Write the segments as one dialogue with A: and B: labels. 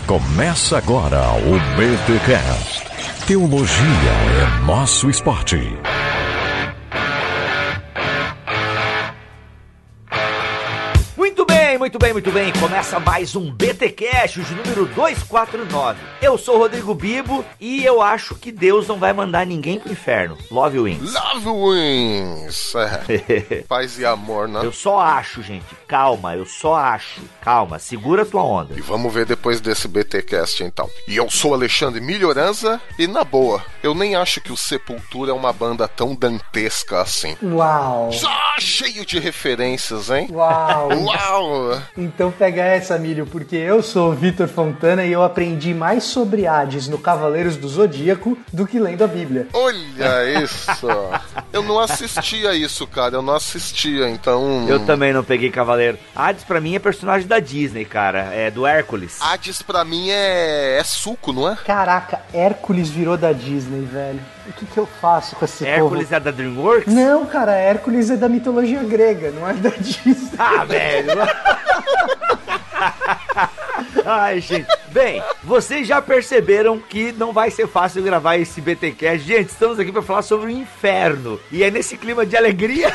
A: Começa agora o BTCast. Teologia é nosso esporte.
B: Muito bem. Começa mais um BTcast, de número 249. Eu sou o Rodrigo Bibo e eu acho que Deus não vai mandar ninguém pro inferno. Love Wings.
C: Love Wings. Paz e amor, né?
B: Eu só acho, gente. Calma, eu só acho. Calma, segura a tua onda.
C: E vamos ver depois desse BTcast, então. E eu sou Alexandre Melhoranza e, na boa, eu nem acho que o Sepultura é uma banda tão dantesca assim.
D: Uau!
C: Só cheio de referências, hein?
D: Uau!
C: Uau!
D: Então pega essa, Milho, porque eu sou o Vitor Fontana e eu aprendi mais sobre Hades no Cavaleiros do Zodíaco do que lendo a Bíblia.
C: Olha isso! Eu não assistia isso, cara. Eu não assistia, então...
B: Eu também não peguei Cavaleiro. Hades pra mim é personagem da Disney, cara. É do Hércules.
C: Hades pra mim é suco, não é?
D: Caraca, Hércules virou da Disney, velho. O que eu faço com esse
B: Hércules
D: povo?
B: é da DreamWorks?
D: Não, cara, Hércules é da mitologia grega, não é da Disney.
B: Ah, velho! Ai, gente. Bem, vocês já perceberam que não vai ser fácil gravar esse BTcast. Gente, estamos aqui para falar sobre o inferno. E é nesse clima de alegria...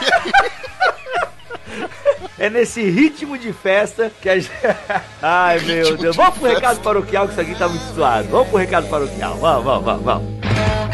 B: É nesse ritmo de festa que a gente... Ai, meu Deus. Vamos pro recado paroquial, que isso aqui tá muito suado. Vamos pro recado paroquial. Vamos.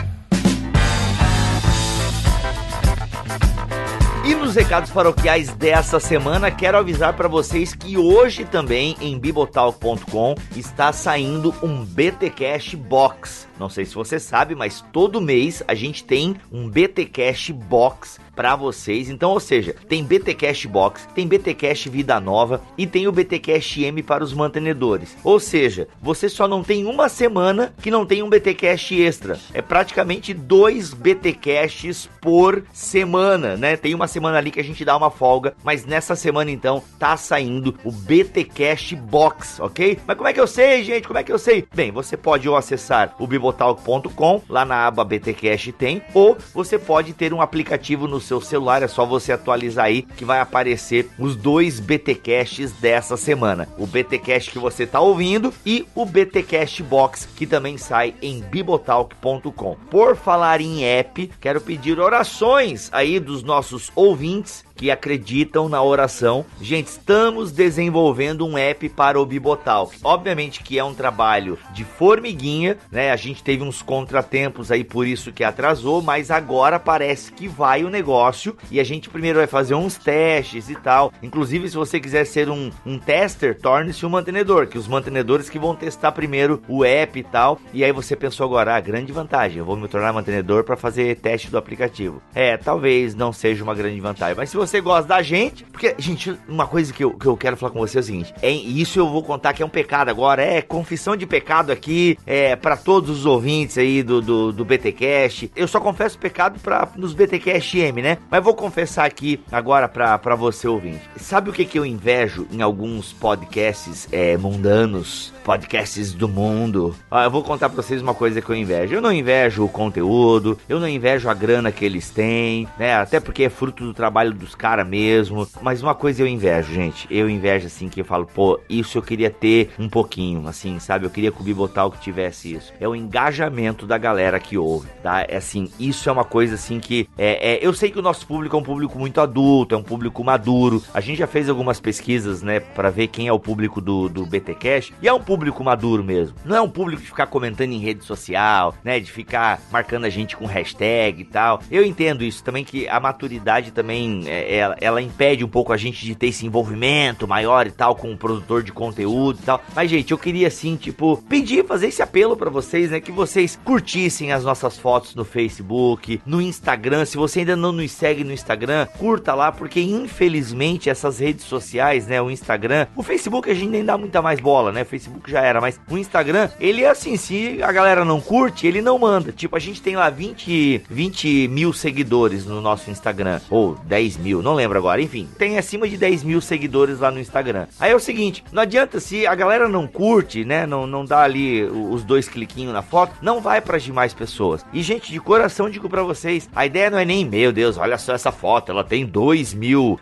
B: E nos recados paroquiais dessa semana, quero avisar para vocês que hoje também em bibotalk.com está saindo um BTcast Box. Não sei se você sabe, mas todo mês a gente tem um BTcast Box para vocês. Então, ou seja, tem BTcast Box, tem BTcast Vida Nova e tem o BTcast M para os mantenedores. Ou seja, você só não tem uma semana que não tem um BTcast extra. É praticamente 2 BTcasts por semana, né? Tem uma semana ali que a gente dá uma folga, mas nessa semana então tá saindo o BTcast Box, ok? Mas como é que eu sei, gente? Como é que eu sei? Bem, você pode ou acessar o bibotalk.com, lá na aba BTcast tem, ou você pode ter um aplicativo no seu celular, é só você atualizar aí que vai aparecer os 2 BTcasts dessa semana. O BTcast que você tá ouvindo e o BTcast Box, que também sai em bibotalk.com. Por falar em app, quero pedir orações aí dos nossos ouvintes que acreditam na oração. Gente, estamos desenvolvendo um app para o Bibotalk. Obviamente que é um trabalho de formiguinha, né? A gente teve uns contratempos aí, por isso que atrasou, mas agora parece que vai o negócio e a gente primeiro vai fazer uns testes e tal. Inclusive, se você quiser ser um tester, torne-se um mantenedor, que os mantenedores que vão testar primeiro o app e tal. E aí você pensou agora, grande vantagem, eu vou me tornar mantenedor para fazer teste do aplicativo. Talvez não seja uma grande vantagem, mas se você gosta da gente, porque, gente, uma coisa que eu quero falar com você é o seguinte, isso eu vou contar que é um pecado agora, confissão de pecado aqui, para todos os ouvintes aí do BTcast. Eu só confesso pecado nos BTcast M, né? Mas vou confessar aqui agora pra você ouvinte. Sabe o que eu invejo em alguns podcasts mundanos, podcasts do mundo? Eu vou contar pra vocês uma coisa que eu invejo. Eu não invejo o conteúdo, eu não invejo a grana que eles têm, né? Até porque é fruto do trabalho dos caras mesmo. Mas uma coisa eu invejo, gente. Eu invejo, assim, que eu falo, pô, isso eu queria ter um pouquinho, assim, sabe? Eu queria que o Bibotalk tivesse isso. É o engajamento da galera que ouve, tá? Assim, isso é uma coisa, assim, que... eu sei que o nosso público é um público muito adulto, é um público maduro. A gente já fez algumas pesquisas, né? Pra ver quem é o público do BTcast. E é um público maduro mesmo. Não é um público de ficar comentando em rede social, né? De ficar marcando a gente com hashtag e tal. Eu entendo isso também, que a maturidade também... ela impede um pouco a gente de ter esse envolvimento maior e tal com o produtor de conteúdo e tal. Mas, gente, eu queria, assim, tipo, fazer esse apelo pra vocês, né? Que vocês curtissem as nossas fotos no Facebook, no Instagram. Se você ainda não nos segue no Instagram, curta lá, porque infelizmente essas redes sociais, né? O Instagram, o Facebook a gente nem dá muita mais bola, né? O Facebook já era, mas o Instagram, ele é assim, se a galera não curte, ele não manda. Tipo, a gente tem lá 20 mil seguidores no nosso Instagram, ou 10 mil. mil, não lembro agora, enfim, tem acima de 10 mil seguidores lá no Instagram. Aí é o seguinte, não adianta, se a galera não curte, né, não dá ali os 2 cliquinhos na foto, não vai para as demais pessoas. E gente, de coração digo para vocês, a ideia não é nem, meu Deus, olha só essa foto, ela tem 2 mil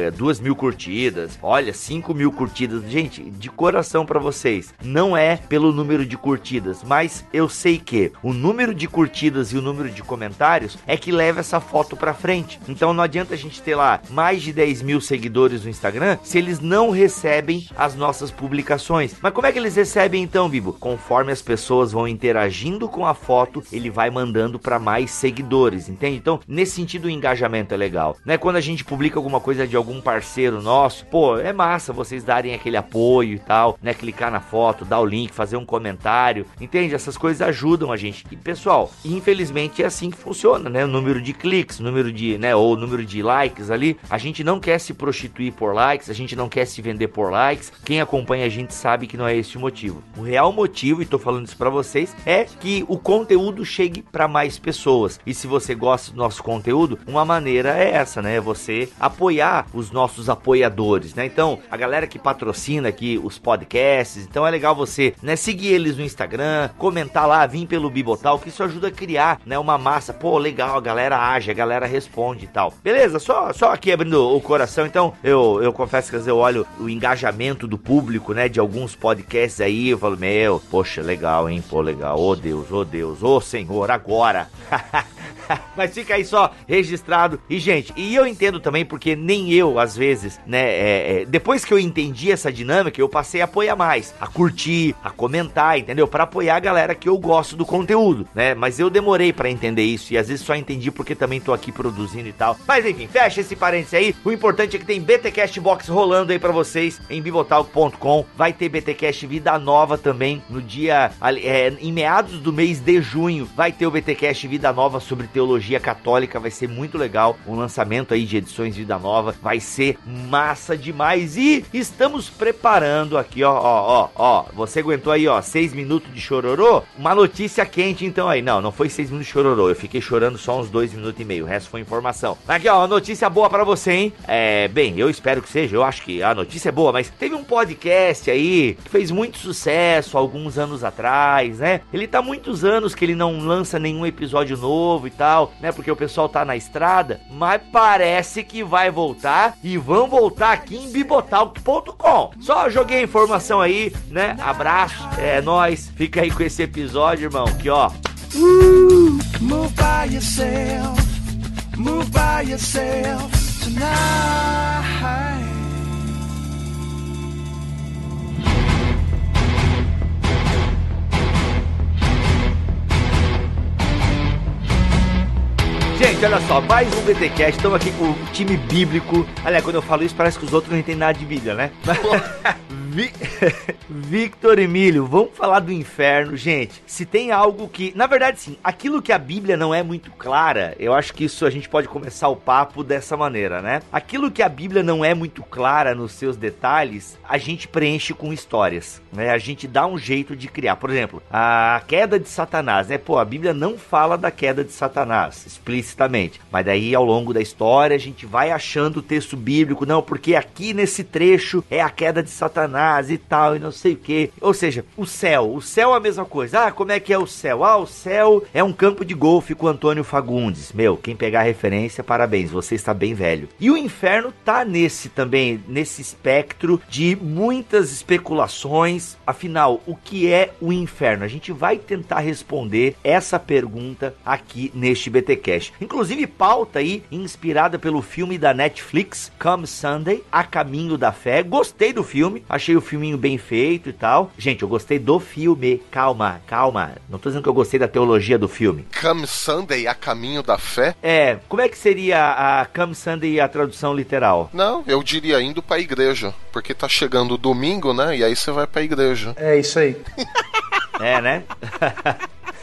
B: curtidas, olha, 5 mil curtidas. Gente, de coração para vocês, não é pelo número de curtidas, mas eu sei que o número de curtidas e o número de comentários é que leva essa foto pra frente. Então não adianta a gente ter lá mais de 10 mil seguidores no Instagram se eles não recebem as nossas publicações. Mas como é que eles recebem então, Bibo? Conforme as pessoas vão interagindo com a foto, ele vai mandando pra mais seguidores, entende? Então, nesse sentido, o engajamento é legal, né? Quando a gente publica alguma coisa de algum parceiro nosso, pô, é massa vocês darem aquele apoio e tal, né? Clicar na foto, dar o link, fazer um comentário, entende? Essas coisas ajudam a gente. E, pessoal, infelizmente é assim que funciona, né? O número de cliques, número de, né? Ou o número de likes ali. A gente não quer se prostituir por likes, a gente não quer se vender por likes. Quem acompanha a gente sabe que não é esse o motivo. O real motivo, e tô falando isso pra vocês, é que o conteúdo chegue pra mais pessoas. E se você gosta do nosso conteúdo, uma maneira é essa, né? Você apoiar os nossos apoiadores, né? Então, a galera que patrocina aqui os podcasts, então é legal você, né, seguir eles no Instagram, comentar lá, vir pelo Bibotalk, que isso ajuda a criar, né, uma massa. Pô, legal, a galera age, a galera responde e tal. Beleza? Só aqui abrindo o coração, então, eu confesso que às vezes eu olho o engajamento do público, né, de alguns podcasts aí, eu falo, meu, poxa, legal, hein? Pô, legal, oh Deus, oh Senhor, agora. Mas fica aí só registrado. E, gente, e eu entendo também, porque nem eu, às vezes, né, depois que eu entendi essa dinâmica, eu passei a apoiar mais, a curtir, a comentar, entendeu? Pra apoiar a galera que eu gosto do conteúdo, né? Mas eu demorei pra entender isso, e às vezes só entendi porque também tô aqui produzindo e tal. Mas enfim, fecha esse parênteses aí. O importante é que tem BTcast Box rolando aí pra vocês em bibotalk.com. Vai ter BTcast Vida Nova também no dia, em meados do mês de junho, vai ter o BTcast Vida Nova sobre teologia católica, vai ser muito legal, um lançamento aí de edições Vida Nova, vai ser massa demais. E estamos preparando aqui, ó, você aguentou aí, ó, 6 minutos de chororô, uma notícia quente então aí, não foi 6 minutos de chororô, eu fiquei chorando só uns 2 minutos e meio, o resto foi informação. Aqui, ó, uma notícia boa pra você, hein, bem, eu espero que seja, eu acho que a notícia é boa, mas teve um podcast aí, que fez muito sucesso alguns anos atrás, né, ele tá há muitos anos que ele não lança nenhum episódio novo e tal, né, porque o pessoal tá na estrada, mas parece que vai voltar, e vão voltar aqui em bibotalk.com. Só joguei a informação aí, né, abraço, é nóis, fica aí com esse episódio, irmão, que ó,
E: move by yourself tonight.
B: Gente, olha só, mais um BTcast, estamos aqui com o time bíblico. Aliás, quando eu falo isso parece que os outros não entendem nada de Bíblia, né? Victor Emílio, vamos falar do inferno, gente. Se tem algo que, na verdade sim, aquilo que a Bíblia não é muito clara, eu acho que isso a gente pode começar o papo dessa maneira, né? Aquilo que a Bíblia não é muito clara nos seus detalhes, a gente preenche com histórias, né? A gente dá um jeito de criar. Por exemplo, a queda de Satanás, né? Pô, a Bíblia não fala da queda de Satanás explicitamente, mas daí ao longo da história a gente vai achando o texto bíblico, não, porque aqui nesse trecho é a queda de Satanás e tal, e não sei o que. Ou seja, o céu é a mesma coisa. Ah, como é que é o céu? Ah, o céu é um campo de golfe com Antônio Fagundes. Meu, quem pegar a referência, parabéns, você está bem velho. E o inferno tá nesse espectro de muitas especulações. Afinal, o que é o inferno? A gente vai tentar responder essa pergunta aqui neste BTcast. Inclusive, pauta aí, inspirada pelo filme da Netflix, Come Sunday, A Caminho da Fé. Gostei do filme, achei o filminho bem feito e tal. Gente, eu gostei do filme. Calma. Não tô dizendo que eu gostei da teologia do filme.
C: Come Sunday, A Caminho da Fé?
B: Como é que seria a Come Sunday a tradução literal?
C: Não, eu diria indo pra igreja, porque tá chegando o domingo, né? E aí você vai pra igreja.
D: É isso aí.
B: Né?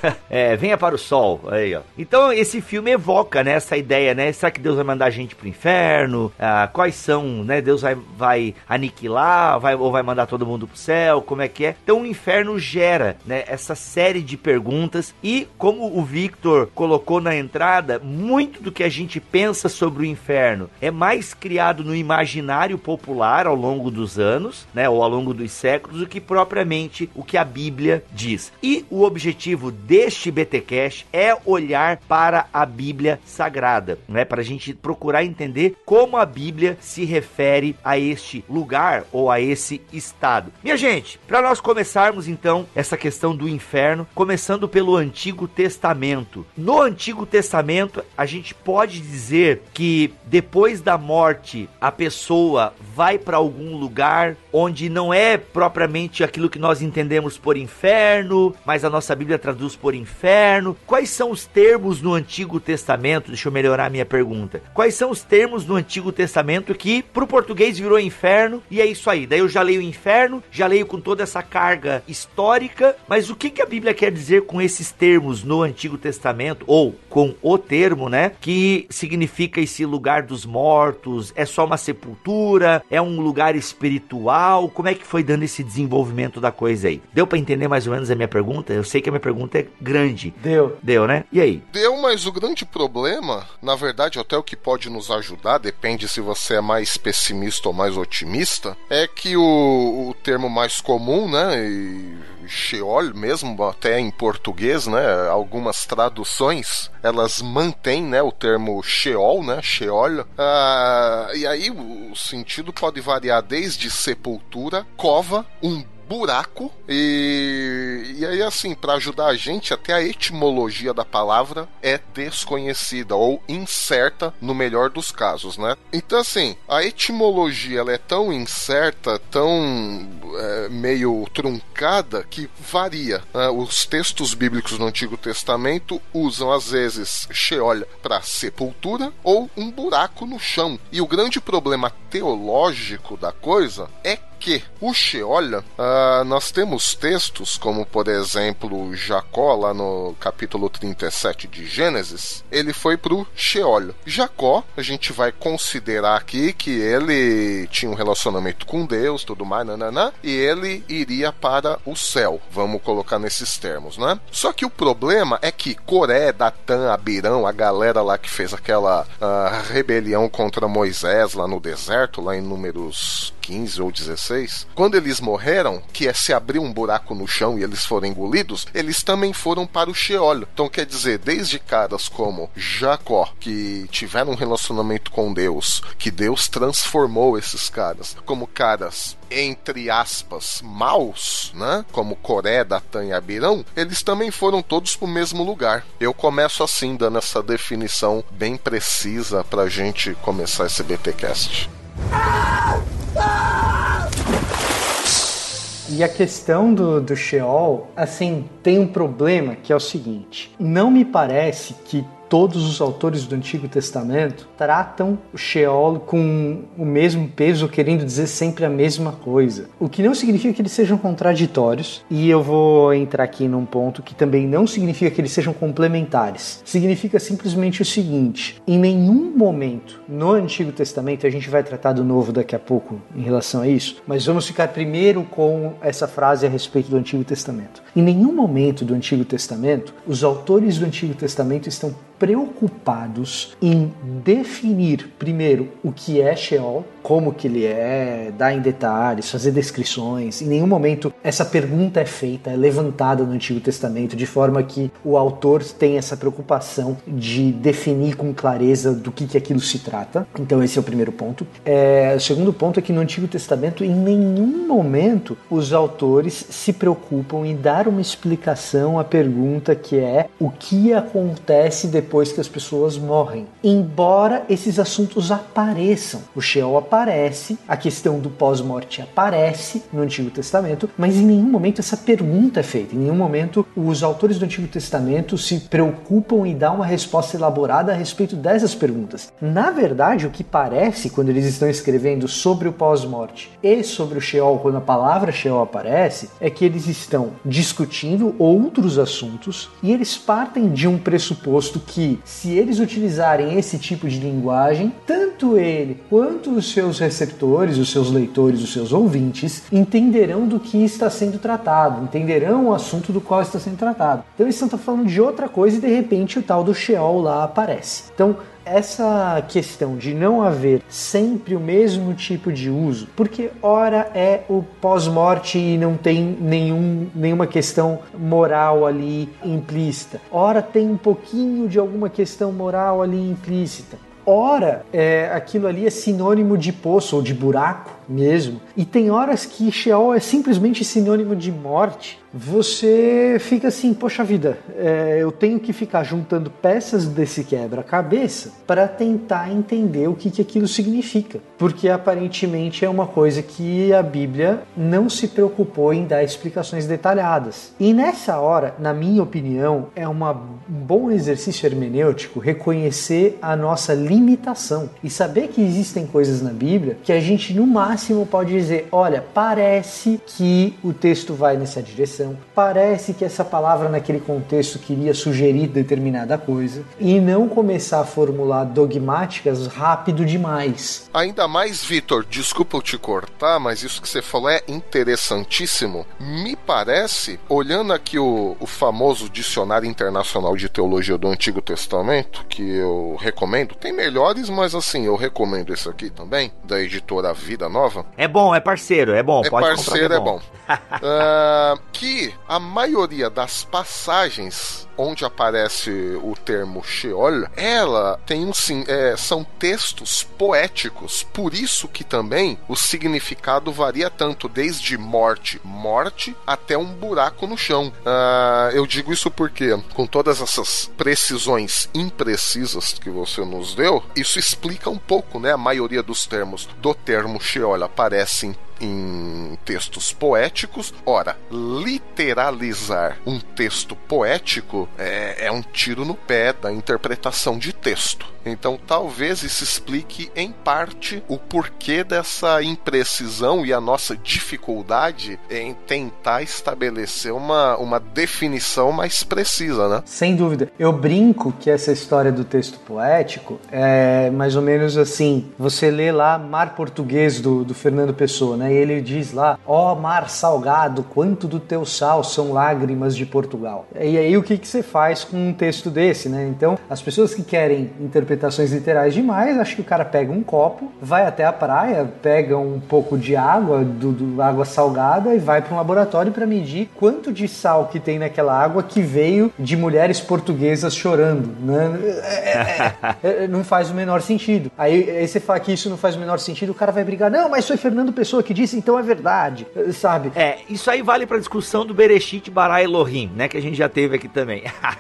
B: Venha para o sol, aí ó. Então esse filme evoca, né, essa ideia, né, será que Deus vai mandar a gente pro inferno? Quais são, né, Deus vai aniquilar, ou vai mandar todo mundo pro céu, como é que é? Então o inferno gera, né, essa série de perguntas e, como o Victor colocou na entrada, muito do que a gente pensa sobre o inferno é mais criado no imaginário popular ao longo dos anos, né, ou ao longo dos séculos, do que propriamente o que a Bíblia diz. E o objetivo deste BTcast é olhar para a Bíblia Sagrada, né, para a gente procurar entender como a Bíblia se refere a este lugar ou a esse estado. Minha gente, para nós começarmos então essa questão do inferno, começando pelo Antigo Testamento. No Antigo Testamento, a gente pode dizer que depois da morte, a pessoa vai para algum lugar onde não é propriamente aquilo que nós entendemos por inferno, mas a nossa Bíblia traduz por inferno. Quais são os termos no Antigo Testamento? Deixa eu melhorar a minha pergunta. Quais são os termos no Antigo Testamento que pro português virou inferno e é isso aí? Daí eu já leio inferno, já leio com toda essa carga histórica, mas o que a Bíblia quer dizer com esses termos no Antigo Testamento, ou com o termo, né, que significa esse lugar dos mortos? É só uma sepultura? É um lugar espiritual? Como é que foi dando esse desenvolvimento da coisa aí? Deu pra entender mais ou menos a minha pergunta? Eu sei que a minha pergunta é grande. Deu, né? E aí?
C: Deu, mas o grande problema, na verdade, até o que pode nos ajudar, depende se você é mais pessimista ou mais otimista, é que o termo mais comum, né, Sheol mesmo, até em português, né, algumas traduções, elas mantêm, né, o termo Sheol, né, Sheol, e aí o sentido pode variar desde sepultura, cova, buraco, e aí assim, para ajudar a gente, até a etimologia da palavra é desconhecida ou incerta no melhor dos casos, né? Então assim, a etimologia ela é tão incerta, tão meio truncada, que varia, né? Os textos bíblicos do Antigo Testamento usam às vezes Sheol para sepultura ou um buraco no chão, e o grande problema teológico da coisa é que o Sheol, nós temos textos como, por exemplo, Jacó, lá no capítulo 37 de Gênesis, ele foi pro Sheol. Jacó, a gente vai considerar aqui que ele tinha um relacionamento com Deus, tudo mais, e ele iria para o céu, vamos colocar nesses termos, né? Só que o problema é que Coré, Datã, Abirão, a galera lá que fez aquela rebelião contra Moisés lá no deserto, lá em Números 15 ou 16, quando eles morreram, que se abrir um buraco no chão e eles foram engolidos, eles também foram para o Sheol. Então quer dizer, desde caras como Jacó, que tiveram um relacionamento com Deus, que Deus transformou esses caras, como caras, entre aspas, maus, né, como Coré, Datã e Abirão, eles também foram todos pro mesmo lugar. Eu começo assim, dando essa definição bem precisa pra gente começar esse BTcast.
D: E a questão do Sheol, assim, tem um problema que é o seguinte: não me parece que todos os autores do Antigo Testamento tratam o Sheol com o mesmo peso, querendo dizer sempre a mesma coisa. O que não significa que eles sejam contraditórios, e eu vou entrar aqui num ponto que também não significa que eles sejam complementares. Significa simplesmente o seguinte: em nenhum momento no Antigo Testamento, a gente vai tratar do Novo daqui a pouco em relação a isso, mas vamos ficar primeiro com essa frase a respeito do Antigo Testamento. Em nenhum momento do Antigo Testamento, os autores do Antigo Testamento estão preocupados em definir primeiro o que é Sheol, como que ele é, dar em detalhes, fazer descrições. Em nenhum momento essa pergunta é feita, é levantada no Antigo Testamento, de forma que o autor tem essa preocupação de definir com clareza do que aquilo se trata. Então esse é o primeiro ponto. O segundo ponto é que no Antigo Testamento, em nenhum momento os autores se preocupam em dar uma explicação à pergunta que é: o que acontece depois depois que as pessoas morrem. Embora esses assuntos apareçam, o Sheol aparece, a questão do pós-morte aparece no Antigo Testamento, mas em nenhum momento essa pergunta é feita, em nenhum momento os autores do Antigo Testamento se preocupam em dar uma resposta elaborada a respeito dessas perguntas. Na verdade, o que parece, quando eles estão escrevendo sobre o pós-morte e sobre o Sheol, quando a palavra Sheol aparece, é que eles estão discutindo outros assuntos e eles partem de um pressuposto que, se eles utilizarem esse tipo de linguagem, tanto ele quanto os seus receptores, os seus leitores, os seus ouvintes, entenderão do que está sendo tratado, entenderão o assunto do qual está sendo tratado. Então eles estão falando de outra coisa e de repente o tal do Sheol lá aparece. Então, essa questão de não haver sempre o mesmo tipo de uso, porque ora é o pós-morte e não tem nenhuma questão moral ali implícita, ora tem um pouquinho de alguma questão moral ali implícita, ora aquilo ali é sinônimo de poço ou de buraco mesmo, e tem horas que Sheol é simplesmente sinônimo de morte. Você fica assim, poxa vida, eu tenho que ficar juntando peças desse quebra-cabeça para tentar entender o que aquilo significa, porque aparentemente é uma coisa que a Bíblia não se preocupou em dar explicações detalhadas. E nessa hora, na minha opinião, é um bom exercício hermenêutico reconhecer a nossa limitação e saber que existem coisas na Bíblia que a gente no máximo pode dizer, olha, parece que o texto vai nessa direção, parece que essa palavra naquele contexto queria sugerir determinada coisa, e não começar a formular dogmáticas rápido demais.
C: Ainda mais, Vitor, desculpa eu te cortar, mas isso que você falou é interessantíssimo. Me parece, olhando aqui o famoso Dicionário Internacional de Teologia do Antigo Testamento, que eu recomendo, tem melhores, mas assim, eu recomendo esse aqui também, da editora Vida Nova.
B: É bom, é parceiro, é bom.
C: É
B: pode
C: parceiro,
B: comprar,
C: é bom. Que a maioria das passagens onde aparece o termo Sheol, ela tem são textos poéticos, por isso que também o significado varia tanto, desde morte, até um buraco no chão. Eu digo isso porque, com todas essas precisões imprecisas que você nos deu, isso explica um pouco, né? A maioria dos termos do termo Sheol aparecem em textos poéticos. Ora, literalizar um texto poético é um tiro no pé da interpretação de texto. Então talvez isso explique em parte o porquê dessa imprecisão e a nossa dificuldade em tentar estabelecer uma definição mais precisa, né?
D: Sem dúvida. Eu brinco que essa história do texto poético é mais ou menos assim, você lê lá Mar Português do Fernando Pessoa, né? E ele diz lá, ó mar salgado, quanto do teu sal são lágrimas de Portugal. E aí o que você faz com um texto desse, né? Então, as pessoas que querem interpretações literais demais, acho que o cara pega um copo, vai até a praia, pega um pouco de água, água salgada, e vai para um laboratório para medir quanto de sal que tem naquela água que veio de mulheres portuguesas chorando, né? Não faz o menor sentido. Aí você fala que isso não faz o menor sentido, o cara vai brigar, não, mas foi Fernando Pessoa que disse, então é verdade, sabe?
B: Isso aí vale pra discussão do Bereshit Bara Elohim, né, que a gente já teve aqui também.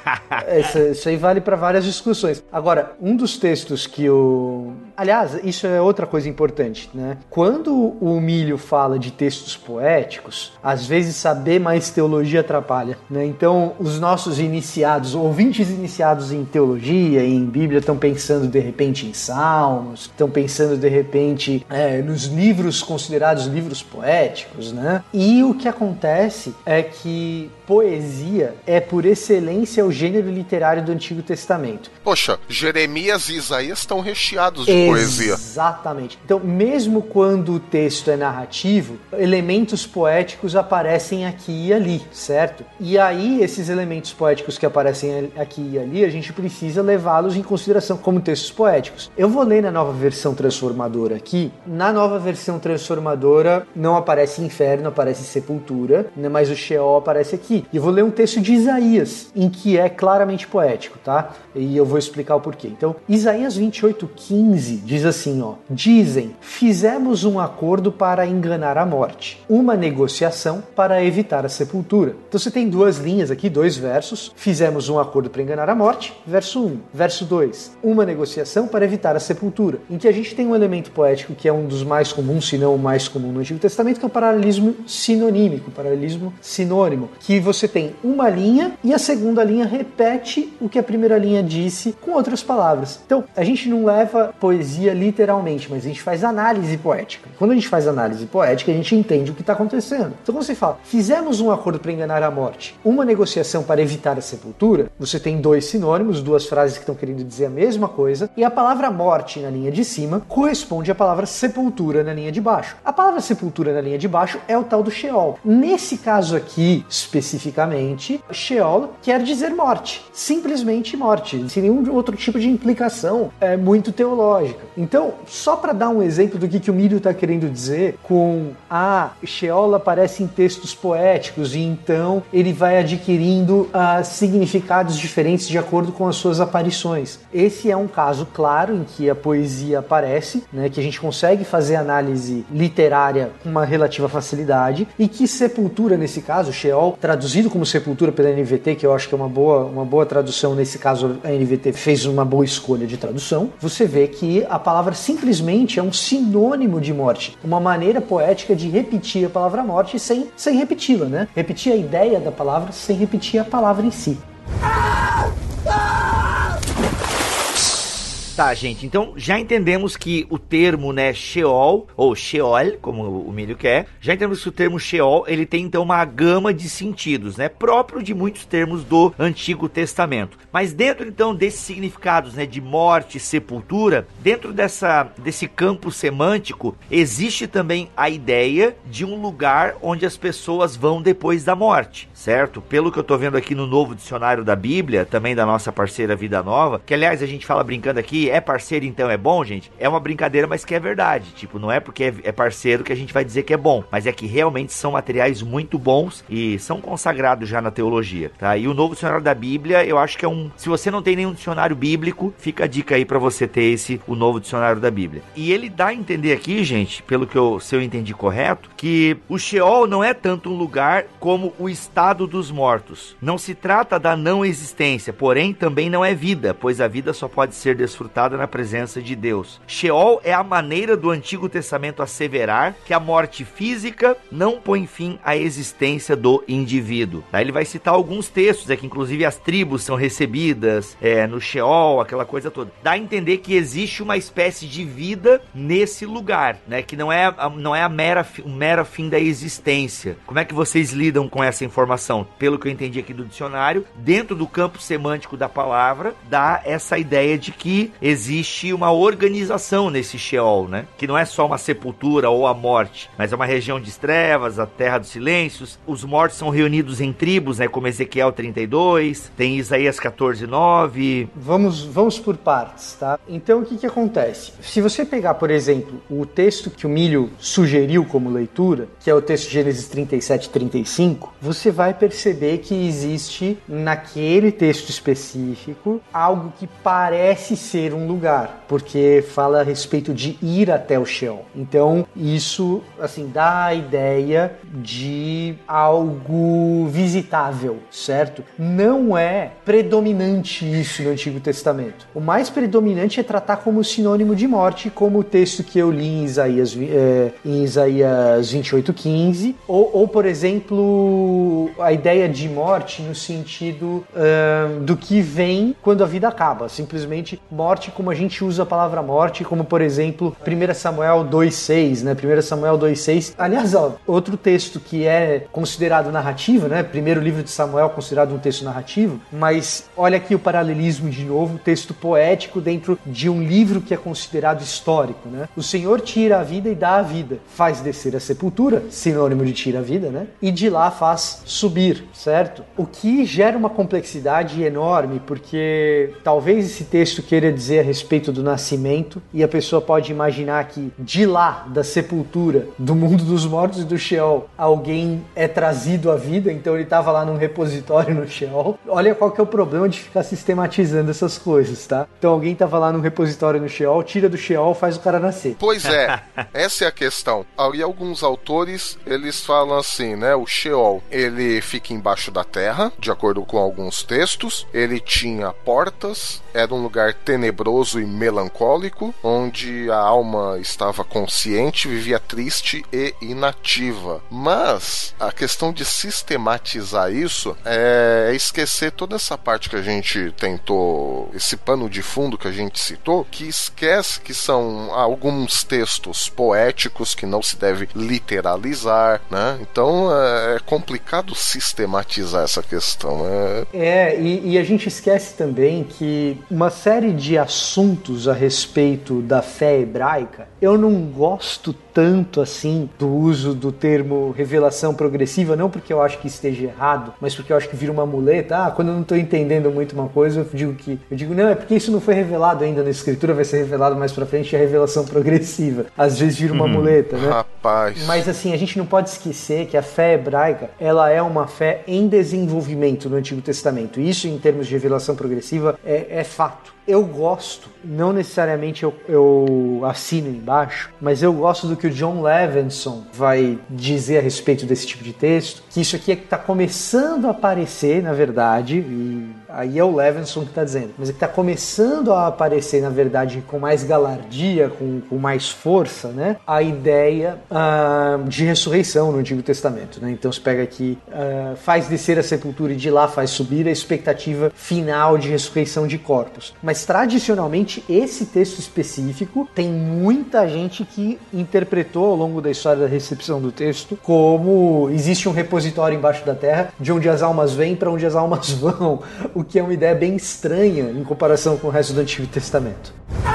D: Isso aí vale para várias discussões. Agora, um dos textos que aliás, isso é outra coisa importante, né? Quando o Milho fala de textos poéticos, às vezes saber mais teologia atrapalha, né? Então, os nossos ouvintes iniciados em teologia, em Bíblia, estão pensando de repente em Salmos, estão pensando de repente nos livros considerados livros poéticos, né? E o que acontece é que poesia é, por excelência, o gênero literário do Antigo Testamento.
C: Poxa, Jeremias e Isaías estão recheados de poesia.
D: Exatamente. Então, mesmo quando o texto é narrativo, elementos poéticos aparecem aqui e ali, certo? E aí, esses elementos poéticos que aparecem aqui e ali, a gente precisa levá-los em consideração como textos poéticos. Eu vou ler na Nova Versão Transformadora aqui. Na Nova Versão Transformadora não aparece inferno, aparece sepultura, né? Mas o Sheol aparece aqui. E eu vou ler um texto de Isaías, em que é claramente poético, tá? E eu vou explicar o porquê. Então, Isaías 28:15 diz assim, ó: dizem, fizemos um acordo para enganar a morte, uma negociação para evitar a sepultura. Então você tem duas linhas aqui, dois versos: fizemos um acordo para enganar a morte, verso 1. Verso 2, uma negociação para evitar a sepultura, em que a gente tem um elemento poético que é um dos mais comuns, se não o mais comum no Antigo Testamento, que é o paralelismo sinonímico, paralelismo sinônimo, que você tem uma linha e a segunda linha repete o que a primeira linha disse com outras palavras. Então, a gente não leva poesia literalmente, mas a gente faz análise poética. Quando a gente faz análise poética, a gente entende o que está acontecendo. Então, quando você fala, fizemos um acordo para enganar a morte, uma negociação para evitar a sepultura, você tem dois sinônimos, duas frases que estão querendo dizer a mesma coisa, e a palavra morte na linha de cima corresponde à palavra sepultura na linha de baixo. A palavra sepultura na linha de baixo é o tal do Sheol. Nesse caso aqui, especificamente, Sheol quer dizer morte, simplesmente morte, sem nenhum outro tipo de implicação muito teológica. Então, só para dar um exemplo do que o Mírio está querendo dizer com Sheol aparece em textos poéticos e então ele vai adquirindo significados diferentes de acordo com as suas aparições. Esse é um caso claro em que a poesia aparece, né, que a gente consegue fazer análise literária com uma relativa facilidade, e que sepultura, nesse caso, Sheol, traduzido como sepultura pela NVT, que eu acho que é uma boa tradução, nesse caso a NVT fez uma boa escolha de tradução, você vê que a palavra simplesmente é um sinônimo de morte, uma maneira poética de repetir a palavra morte sem repeti-la, né? Repetir a ideia da palavra sem repetir a palavra em si.
B: Tá, gente, então já entendemos que o termo, né, Sheol, ou Sheol, como o Mírio quer, já entendemos que o termo Sheol, ele tem então uma gama de sentidos, né, próprio de muitos termos do Antigo Testamento. Mas dentro então desses significados, né, de morte, sepultura, dentro desse campo semântico, existe também a ideia de um lugar onde as pessoas vão depois da morte, certo? Pelo que eu tô vendo aqui no Novo Dicionário da Bíblia, também da nossa parceira Vida Nova, que aliás a gente fala brincando aqui, é parceiro então é bom, gente? É uma brincadeira, mas que é verdade. Tipo, não é porque é parceiro que a gente vai dizer que é bom, mas é que realmente são materiais muito bons e são consagrados já na teologia, tá? E o Novo Dicionário da Bíblia, eu acho que se você não tem nenhum dicionário bíblico, fica a dica aí pra você ter o Novo Dicionário da Bíblia. E ele dá a entender aqui, gente, pelo que se eu entendi correto, que o Sheol não é tanto um lugar como o estado dos mortos. Não se trata da não existência, porém também não é vida, pois a vida só pode ser desfrutada na presença de Deus. Sheol é a maneira do Antigo Testamento asseverar que a morte física não põe fim à existência do indivíduo. Aí ele vai citar alguns textos, que inclusive as tribos são recebidas no Sheol, aquela coisa toda. Dá a entender que existe uma espécie de vida nesse lugar, né? Que não é o mero fim da existência. Como é que vocês lidam com essa informação? Pelo que eu entendi aqui do dicionário, dentro do campo semântico da palavra, dá essa ideia de que existe uma organização nesse Sheol, né? Que não é só uma sepultura ou a morte, mas é uma região de trevas, a terra dos silêncios. Os mortos são reunidos em tribos, né? Como Ezequiel 32, tem Isaías 14:9.
D: Vamos por partes, tá? Então o que acontece? Se você pegar, por exemplo, o texto que o Mírio sugeriu como leitura, que é o texto de Gênesis 37:35, você vai perceber que existe naquele texto específico algo que parece ser um lugar, porque fala a respeito de ir até o Sheol. Então, isso, assim, dá a ideia de algo visitável, certo? Não é predominante isso no Antigo Testamento. O mais predominante é tratar como sinônimo de morte, como o texto que eu li em Isaías 28:15, ou, por exemplo, a ideia de morte no sentido do que vem quando a vida acaba, simplesmente morte como a gente usa a palavra morte, como por exemplo 1 Samuel 2:6, né? 1 Samuel 2:6. Aliás, outro texto que é considerado narrativo, né? Primeiro livro de Samuel considerado um texto narrativo, mas olha aqui o paralelismo de novo, texto poético dentro de um livro que é considerado histórico, né? O Senhor tira a vida e dá a vida, faz descer a sepultura, sinônimo de tira a vida, né? E de lá faz subir, certo? O que gera uma complexidade enorme, porque talvez esse texto queira dizer dizer a respeito do nascimento, e a pessoa pode imaginar que de lá, da sepultura, do mundo dos mortos e do Sheol, alguém é trazido à vida, então ele estava lá num repositório no Sheol. Olha qual que é o problema de ficar sistematizando essas coisas, tá? Então alguém estava lá num repositório no Sheol, tira do Sheol, faz o cara nascer.
C: Pois é, essa é a questão. E alguns autores, eles falam assim, né? O Sheol, ele fica embaixo da terra, de acordo com alguns textos. Ele tinha portas, era um lugar tenebroso e melancólico, onde a alma estava consciente, vivia triste e inativa. Mas a questão de sistematizar isso é esquecer toda essa parte que a gente tentou, esse pano de fundo que a gente citou, que esquece que são alguns textos poéticos que não se deve literalizar, né? Então é complicado sistematizar essa questão.
D: E a gente esquece também que uma série de assuntos a respeito da fé hebraica, eu não gosto tanto assim do uso do termo revelação progressiva, não porque eu acho que esteja errado, mas porque eu acho que vira uma muleta. Quando eu não estou entendendo muito uma coisa, eu digo, não, é porque isso não foi revelado ainda na escritura, vai ser revelado mais pra frente, é revelação progressiva. Às vezes vira uma muleta, né?
C: Rapaz.
D: Mas assim, a gente não pode esquecer que a fé hebraica, ela é uma fé em desenvolvimento no Antigo Testamento. Isso, em termos de revelação progressiva, é fato. Eu gosto, não necessariamente eu assino embaixo, mas eu gosto do que o John Levenson vai dizer a respeito desse tipo de texto, que isso aqui é que está começando a aparecer, na verdade, e aí é o Levenson que está dizendo, mas é que está começando a aparecer, na verdade, com mais galardia, com mais força, né, a ideia de ressurreição no Antigo Testamento, né? Então você pega aqui, faz descer a sepultura e de lá faz subir, a expectativa final de ressurreição de corpos. Mas tradicionalmente esse texto específico tem muita gente que interpretou ao longo da história da recepção do texto como existe um repositório embaixo da terra de onde as almas vêm para onde as almas vão, o que é uma ideia bem estranha em comparação com o resto do Antigo Testamento.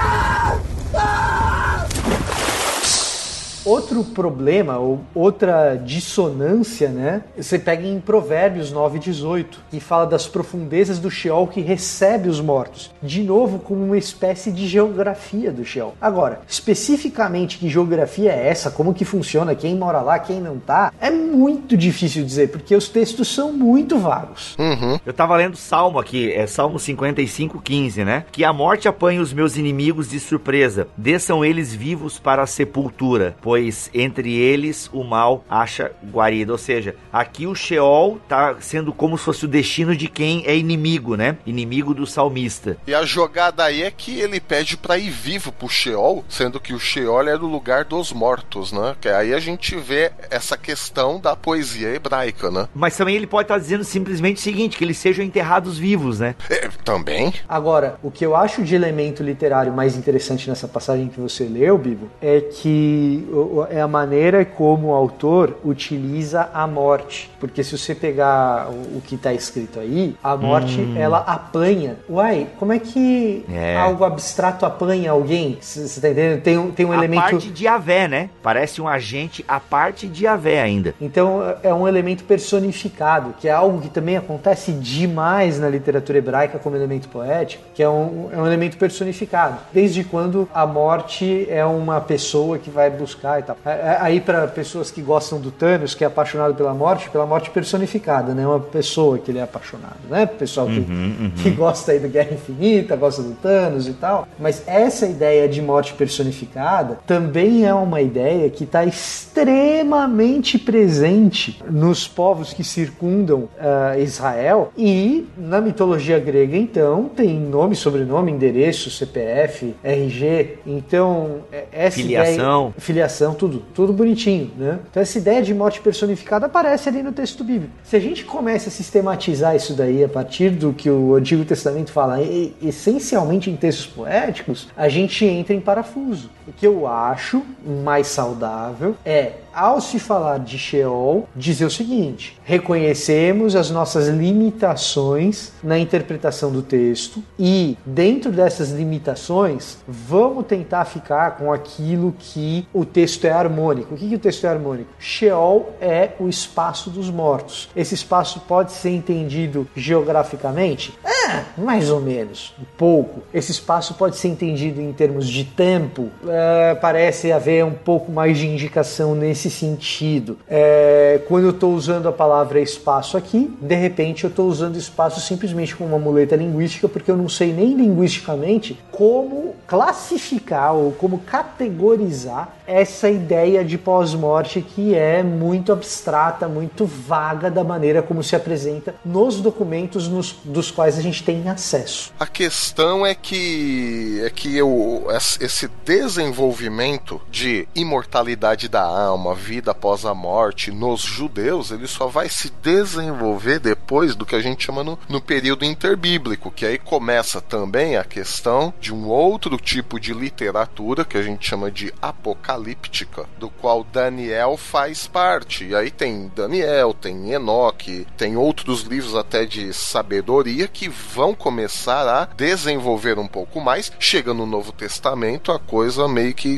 D: Outro problema, ou outra dissonância, né? Você pega em Provérbios 9:18, que fala das profundezas do Sheol que recebe os mortos. De novo, como uma espécie de geografia do Sheol. Agora, especificamente que geografia é essa? Como que funciona? Quem mora lá? Quem não tá? É muito difícil dizer, porque os textos são muito vagos.
B: Eu tava lendo Salmo aqui, é Salmo 55:15, né? Que a morte apanhe os meus inimigos de surpresa, desçam eles vivos para a sepultura, pois entre eles o mal acha guarida. Ou seja, aqui o Sheol tá sendo como se fosse o destino de quem é inimigo, né? Inimigo do salmista.
C: E a jogada aí é que ele pede pra ir vivo pro Sheol, sendo que o Sheol é do lugar dos mortos, né? Que aí a gente vê essa questão da poesia hebraica, né?
B: Mas também ele pode estar dizendo simplesmente o seguinte, que eles sejam enterrados vivos, né?
C: Também.
D: Agora, o que eu acho de elemento literário mais interessante nessa passagem que você leu, Bibo, é que é a maneira como o autor utiliza a morte. Porque se você pegar o que está escrito aí, a morte, ela apanha. Uai, como é que algo abstrato apanha alguém? Você está entendendo? Tem um elemento...
B: A parte de Yahvé, né? Parece um agente a parte de Yahvé ainda.
D: Então, é um elemento personificado, que é algo que também acontece demais na literatura hebraica como elemento poético, que é um elemento personificado. Desde quando a morte é uma pessoa que vai buscar e tal. Aí, para pessoas que gostam do Thanos, que é apaixonado pela morte personificada, né? Uma pessoa que ele é apaixonado, né? Pessoal que gosta aí do Guerra Infinita, gosta do Thanos e tal. Mas essa ideia de morte personificada também é uma ideia que está extremamente presente nos povos que circundam Israel, e na mitologia grega, então, tem nome, sobrenome, endereço, CPF, RG. Então, essa filiação, tudo bonitinho, né? Então essa ideia de morte personificada aparece ali no texto bíblico. Se a gente começa a sistematizar isso daí a partir do que o Antigo Testamento fala, essencialmente em textos poéticos, a gente entra em parafuso. O que eu acho mais saudável é, ao se falar de Sheol, dizer o seguinte: reconhecemos as nossas limitações na interpretação do texto e, dentro dessas limitações, vamos tentar ficar com aquilo que o texto é harmônico. O que o texto é harmônico? Sheol é o espaço dos mortos. Esse espaço pode ser entendido geograficamente? Mais ou menos, um pouco. Esse espaço pode ser entendido em termos de tempo, parece haver um pouco mais de indicação nesse sentido. Quando eu estou usando a palavra espaço aqui, de repente eu estou usando espaço simplesmente como uma muleta linguística, porque eu não sei nem linguisticamente como classificar ou como categorizar essa ideia de pós-morte que é muito abstrata, muito vaga da maneira como se apresenta nos documentos dos quais a gente tem acesso.
C: A questão é que esse desenvolvimento de imortalidade da alma, vida após a morte nos judeus, ele só vai se desenvolver depois do que a gente chama no período interbíblico, que aí começa também a questão de um outro tipo de literatura que a gente chama de apocalíptica, do qual Daniel faz parte. E aí tem Daniel, tem Enoque, tem outros livros até de sabedoria que vão começar a desenvolver um pouco mais. Chega no Novo Testamento, a coisa meio que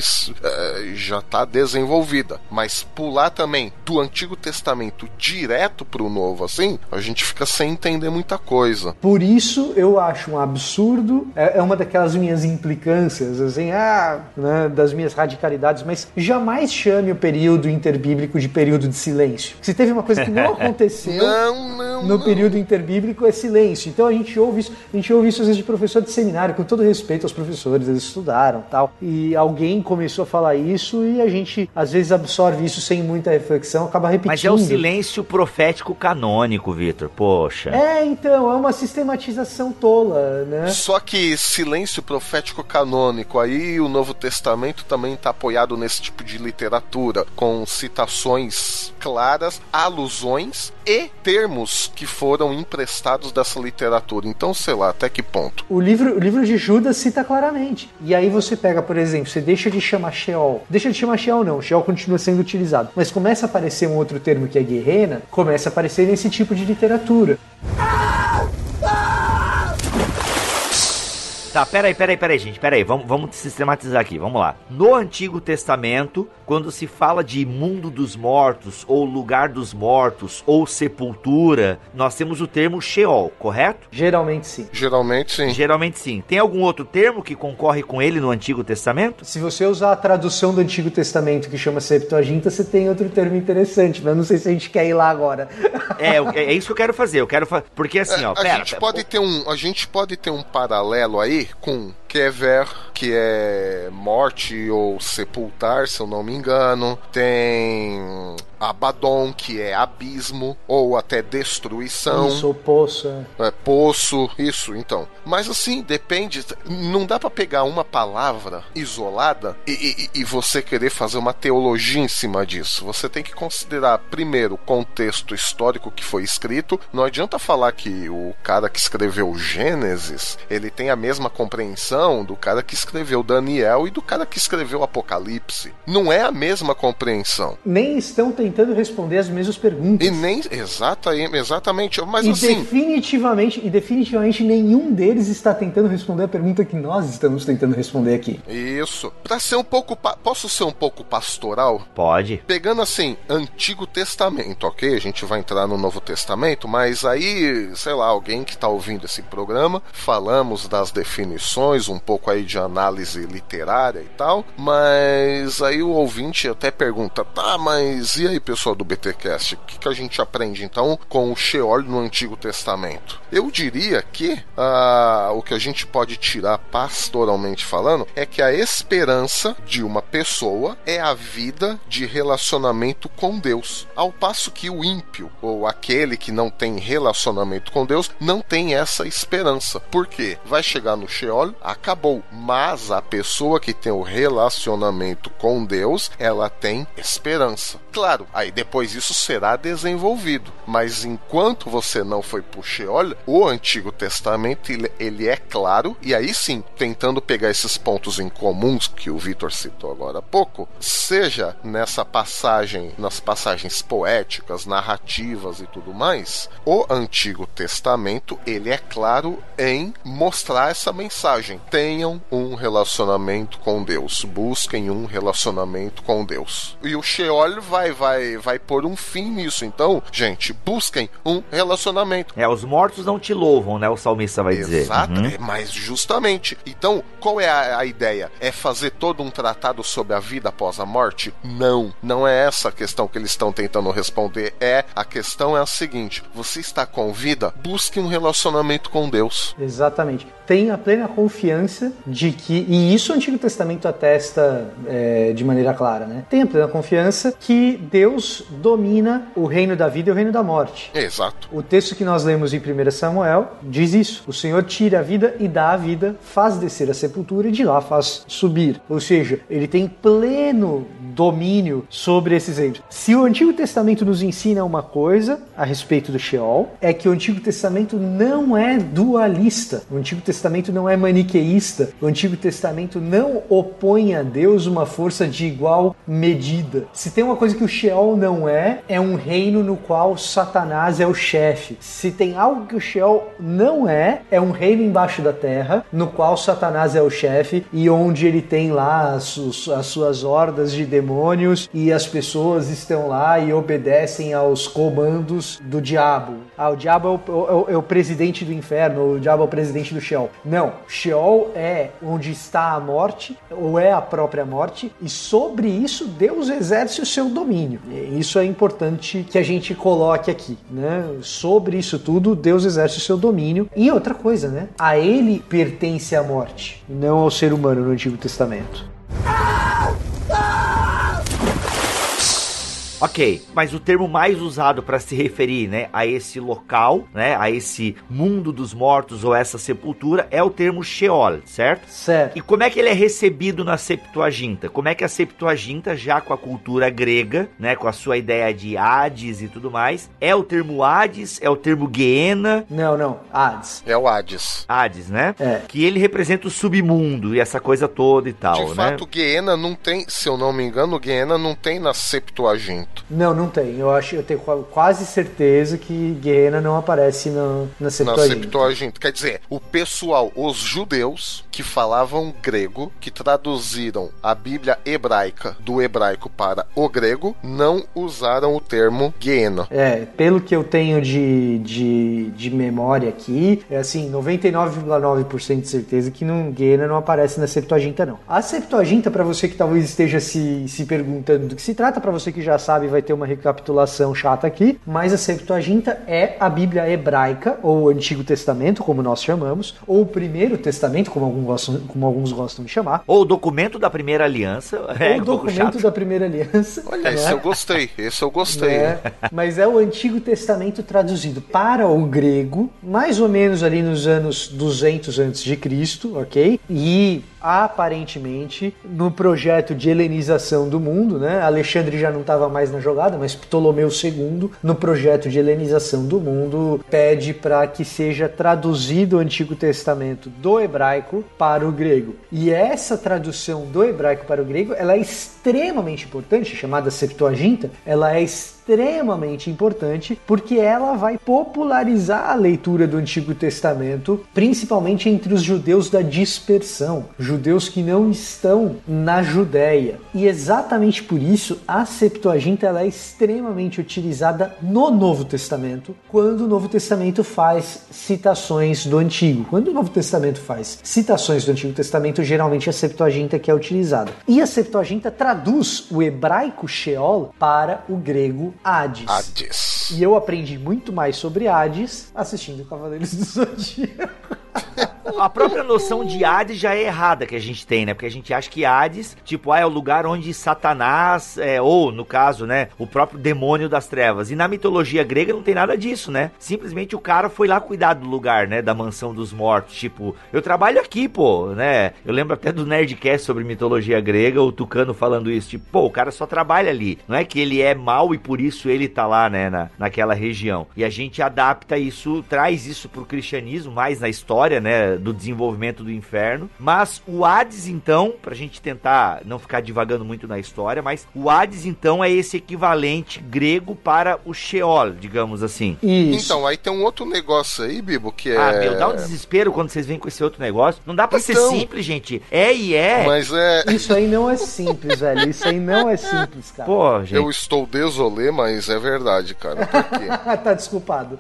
C: já está desenvolvida. Mas pular também do Antigo Testamento direto para o Novo, assim, a gente fica sem entender muita coisa.
D: Por isso eu acho um absurdo, é uma daquelas minhas implicâncias, assim, né, das minhas radicalidades, mas jamais chame o período interbíblico de período de silêncio. Se teve uma coisa que não aconteceu no período interbíblico, é silêncio. Então a gente ouve isso às vezes de professor de seminário, com todo respeito aos professores, eles estudaram tal, e alguém começou a falar isso e a gente às vezes absorve isso sem muita reflexão, acaba repetindo.
B: Mas é o silêncio profético canônico, Vitor, poxa.
D: Então, é uma sistematização tola, né?
C: Só que silêncio profético canônico, aí o Novo Testamento também está apoiado nesse tipo de literatura, com citações claras, alusões e termos que foram emprestados dessa literatura. Então, sei lá, até que ponto?
D: O livro de Judas cita claramente. E aí você pega, por exemplo, você deixa de chamar Sheol. Deixa de chamar Sheol não, Sheol continua sendo utilizado. Mas começa a aparecer um outro termo que é Gehenna, começa a aparecer nesse tipo de literatura.
B: Tá, peraí, gente, vamos sistematizar aqui, vamos lá. No Antigo Testamento, quando se fala de mundo dos mortos, ou lugar dos mortos, ou sepultura, nós temos o termo Sheol, correto?
D: Geralmente sim.
C: Geralmente sim.
B: Tem algum outro termo que concorre com ele no Antigo Testamento?
D: Se você usar a tradução do Antigo Testamento, que chama Septuaginta, você tem outro termo interessante, mas não sei se a gente quer ir lá agora.
B: É isso que eu quero fazer, porque assim, ó...
C: A gente pode ter um paralelo aí com Kever, que é morte ou sepultar, se eu não me engano. Tem Abaddon, que é abismo, ou até destruição.
D: Isso, poço.
C: Poço, isso, então. Mas assim, depende, não dá pra pegar uma palavra isolada e você querer fazer uma teologia em cima disso. Você tem que considerar primeiro o contexto histórico que foi escrito. Não adianta falar que o cara que escreveu Gênesis, ele tem a mesma compreensão do cara que escreveu Daniel e do cara que escreveu Apocalipse. Não é a mesma compreensão.
D: Nem estão tentando responder as mesmas perguntas.
C: E nem... Exatamente. Mas
D: e
C: assim...
D: definitivamente nenhum deles está tentando responder a pergunta que nós estamos tentando responder aqui.
C: Isso. Pra ser um pouco... Posso ser um pouco pastoral?
B: Pode.
C: Pegando assim, Antigo Testamento, ok? A gente vai entrar no Novo Testamento, mas aí, sei lá, alguém que tá ouvindo esse programa, falamos das definições, um pouco aí de análise literária e tal, mas aí o ouvinte até pergunta, tá, mas e aí, pessoal do BTcast, o que a gente aprende então com o Sheol no Antigo Testamento? Eu diria que o que a gente pode tirar pastoralmente falando é que a esperança de uma pessoa é a vida de relacionamento com Deus, ao passo que o ímpio, ou aquele que não tem relacionamento com Deus, não tem essa esperança. Por quê? Vai chegar no Sheol, acabou. Mas a pessoa que tem o relacionamento com Deus, ela tem esperança. Claro, aí depois isso será desenvolvido. Mas enquanto você não foi pro Sheol, o Antigo Testamento, ele é claro, e aí sim, tentando pegar esses pontos em comuns que o Vitor citou agora há pouco, seja nessa passagem, nas passagens poéticas, narrativas e tudo mais, o Antigo Testamento, ele é claro em mostrar essa mensagem. tenham um relacionamento com Deus, busquem um relacionamento com Deus. E o Sheol vai pôr um fim nisso. Então, gente, busquem um relacionamento.
B: Os mortos não te louvam, né? O salmista vai dizer.
C: Exato, mas justamente. Então, qual é a ideia? É fazer todo um tratado sobre a vida após a morte? Não é essa a questão que eles estão tentando responder. A questão é a seguinte: você está com vida? Busque um relacionamento com Deus.
D: Exatamente. Tenha plena confiança de que, e isso o Antigo Testamento atesta de maneira clara, né? Tenha plena confiança que Deus domina o reino da vida e o reino da morte.
C: Exato.
D: O texto que nós lemos em 1 Samuel diz isso. O Senhor tira a vida e dá a vida, faz descer a sepultura e de lá faz subir. Ou seja, ele tem pleno domínio sobre esses reinos. Se o Antigo Testamento nos ensina uma coisa a respeito do Sheol, é que o Antigo Testamento não é dualista. O Antigo Testamento não é maniqueísta. O Antigo Testamento não opõe a Deus uma força de igual medida. Se tem uma coisa que o Sheol não é um reino no qual Satanás é o chefe. Se tem algo que o Sheol não é um reino embaixo da terra, no qual Satanás é o chefe e onde ele tem lá as suas hordas de demônios e as pessoas estão lá e obedecem aos comandos do diabo. O diabo é o presidente do inferno, o diabo é o presidente do Sheol. Não, Sheol é onde está a morte, ou é a própria morte, e sobre isso Deus exerce o seu domínio. E isso é importante que a gente coloque aqui, né? Sobre isso tudo, Deus exerce o seu domínio. E outra coisa, né? A ele pertence a morte, não ao ser humano no Antigo Testamento.
B: Ok, mas o termo mais usado para se referir, né, a esse local, né, a esse mundo dos mortos ou essa sepultura é o termo Sheol, certo?
D: Certo.
B: E como é que ele é recebido na Septuaginta? Como é que a Septuaginta, já com a cultura grega, né, com a sua ideia de Hades e tudo mais, é o termo Hades, é o termo Geena?
D: Não, Hades.
C: É o Hades.
B: Hades, né?
D: É.
B: Que ele representa o submundo e essa coisa toda e tal,
C: De fato, Geena não tem, se eu não me engano, Geena não tem na Septuaginta.
D: Não tem. Eu tenho quase certeza que Geena não aparece na Septuaginta.
C: Na Septuaginta. Quer dizer, o pessoal, os judeus que falavam grego, que traduziram a Bíblia hebraica do hebraico para o grego, não usaram o termo Geena.
D: Pelo que eu tenho de memória aqui, é assim, 99,9% de certeza que Geena não aparece na Septuaginta, não. A Septuaginta, para você que talvez esteja se perguntando do que se trata, para você que já sabe, vai ter uma recapitulação chata aqui, mas a Septuaginta é a Bíblia hebraica, ou o Antigo Testamento, como nós chamamos, ou o Primeiro Testamento, como alguns gostam de chamar.
B: Ou o documento da Primeira Aliança.
D: Ou o documento da Primeira Aliança.
C: Olha, esse eu gostei.
D: Mas é o Antigo Testamento traduzido para o grego, mais ou menos ali nos anos 200 a.C., ok? E aparentemente no projeto de helenização do mundo, né? Alexandre já não estava mais na jogada, mas Ptolomeu II, no projeto de helenização do mundo, pede para que seja traduzido o Antigo Testamento do hebraico para o grego. E essa tradução do hebraico para o grego, ela é extremamente importante, chamada Septuaginta, ela é extremamente importante porque ela vai popularizar a leitura do Antigo Testamento, principalmente entre os judeus da dispersão, judeus que não estão na Judéia. E exatamente por isso a Septuaginta ela é extremamente utilizada no Novo Testamento, quando o Novo Testamento faz citações do Antigo. Quando o Novo Testamento faz citações do Antigo Testamento, geralmente a Septuaginta que é utilizada. E a Septuaginta traduz o hebraico Sheol para o grego Hades. E eu aprendi muito mais sobre Hades assistindo Cavaleiros do Zodíaco.
B: A própria noção de Hades já é errada que a gente tem, né? Porque a gente acha que Hades, tipo, é o lugar onde Satanás, ou, no caso, né, o próprio demônio das trevas. E na mitologia grega não tem nada disso, né? Simplesmente o cara foi lá cuidar do lugar, né, da mansão dos mortos. Tipo, eu trabalho aqui, pô, né? Eu lembro até do Nerdcast sobre mitologia grega, o Tucano falando isso. Tipo, pô, o cara só trabalha ali. Não é que ele é mau e por isso ele tá lá, né, naquela região. E a gente adapta isso, traz isso pro cristianismo, mais na história, né, do desenvolvimento do inferno, mas o Hades, então, pra gente tentar não ficar divagando muito na história, mas o Hades, então, é esse equivalente grego para o Sheol, digamos assim.
D: Isso.
C: Então, aí tem um outro negócio aí, Bibo, que
B: Ah, meu, dá um desespero quando vocês vêm com esse outro negócio. Não dá pra ser simples, gente. É e é.
C: Mas é...
D: Isso aí não é simples, velho. Isso aí não é simples, cara.
B: Pô, gente.
C: Eu estou desolé, mas é verdade, cara. Por quê?
D: Tá desculpado.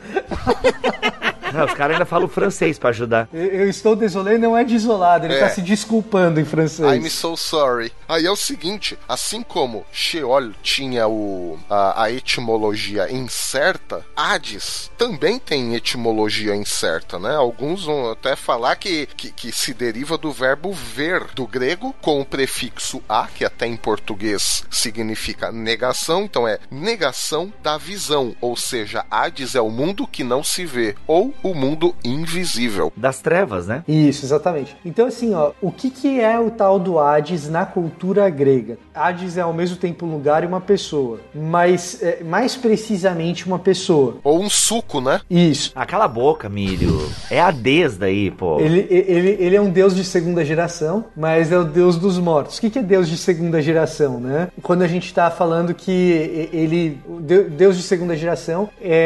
B: Não, os caras ainda falam francês pra ajudar.
D: Eu estou desolé, não é desolado. Ele tá se desculpando em francês.
C: I'm so sorry. Aí é o seguinte, assim como Sheol tinha a etimologia incerta, Hades também tem etimologia incerta, né? Alguns vão até falar que se deriva do verbo ver, do grego, com o prefixo a, que até em português significa negação, então é negação da visão, ou seja, Hades é o mundo que não se vê, ou o mundo invisível.
B: Das trevas, né?
D: Isso, exatamente. Então, assim, ó, o que é o tal do Hades na cultura grega? Hades é ao mesmo tempo um lugar e uma pessoa, mas mais precisamente uma pessoa.
C: Ou um suco, né?
D: Isso.
B: Ah, cala a boca, Milho. É Hades daí, pô.
D: Ele é um deus de segunda geração, mas é o deus dos mortos. O que é deus de segunda geração, né? Quando a gente tá falando que Deus de segunda geração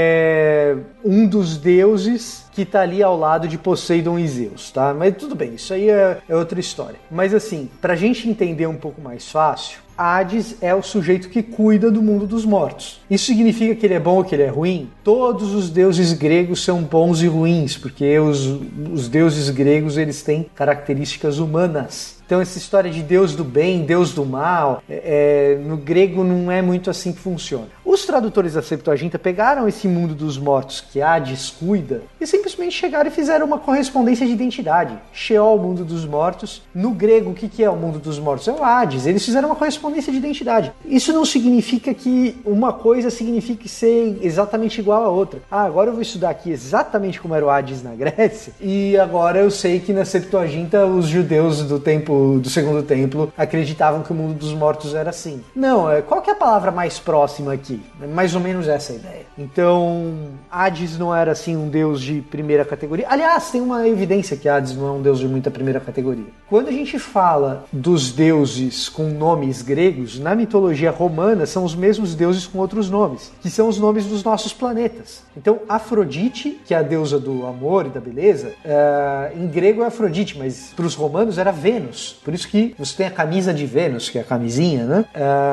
D: é um dos deuses que tá ali ao lado de Poseidon e Zeus, tá? Mas tudo bem, isso aí é outra história. Mas assim, pra gente entender um pouco mais fácil, Hades é o sujeito que cuida do mundo dos mortos. Isso significa que ele é bom ou que ele é ruim? Todos os deuses gregos são bons e ruins, porque os deuses gregos eles têm características humanas. Então essa história de Deus do bem, Deus do mal, no grego não é muito assim que funciona. Os tradutores da Septuaginta pegaram esse mundo dos mortos que Hades cuida e simplesmente chegaram e fizeram uma correspondência de identidade. Sheol, mundo dos mortos. No grego, o que é o mundo dos mortos? É o Hades. Eles fizeram uma correspondência de identidade. Isso não significa que uma coisa signifique ser exatamente igual a outra. Ah, agora eu vou estudar aqui exatamente como era o Hades na Grécia e agora eu sei que na Septuaginta os judeus do Segundo Templo acreditavam que o mundo dos mortos era assim. Não, qual que é a palavra mais próxima aqui? É mais ou menos essa a ideia. Então, Hades não era assim um deus de primeira categoria. Aliás, tem uma evidência que Hades não é um deus de muita primeira categoria. Quando a gente fala dos deuses com nomes gregos, na mitologia romana são os mesmos deuses com outros nomes, que são os nomes dos nossos planetas. Então, Afrodite, que é a deusa do amor e da beleza, em grego é Afrodite, mas para os romanos era Vênus. Por isso que você tem a camisa de Vênus, que é a camisinha, né?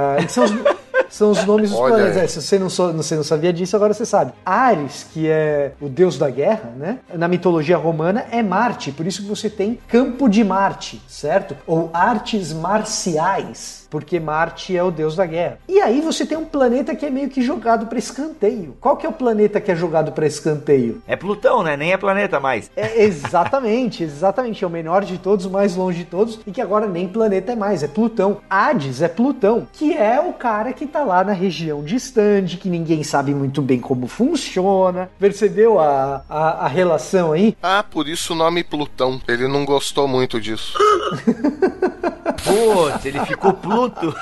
D: São os nomes dos planetas. Se você não sabia disso, agora você sabe. Ares, que é o deus da guerra, né? Na mitologia romana é Marte, por isso que você tem campo de Marte, certo? Ou artes marciais, porque Marte é o deus da guerra. E aí você tem um planeta que é meio que jogado para escanteio. Qual que é o planeta que é jogado para escanteio?
B: É Plutão, né? Nem é planeta mais.
D: Exatamente. É o menor de todos, o mais longe de todos, e que agora nem planeta é mais, é Plutão. Hades é Plutão, que é o cara que tá lá na região distante, que ninguém sabe muito bem como funciona. Percebeu a relação aí?
C: Ah, por isso o nome Plutão. Ele não gostou muito disso.
B: Putz, ele ficou Pluto.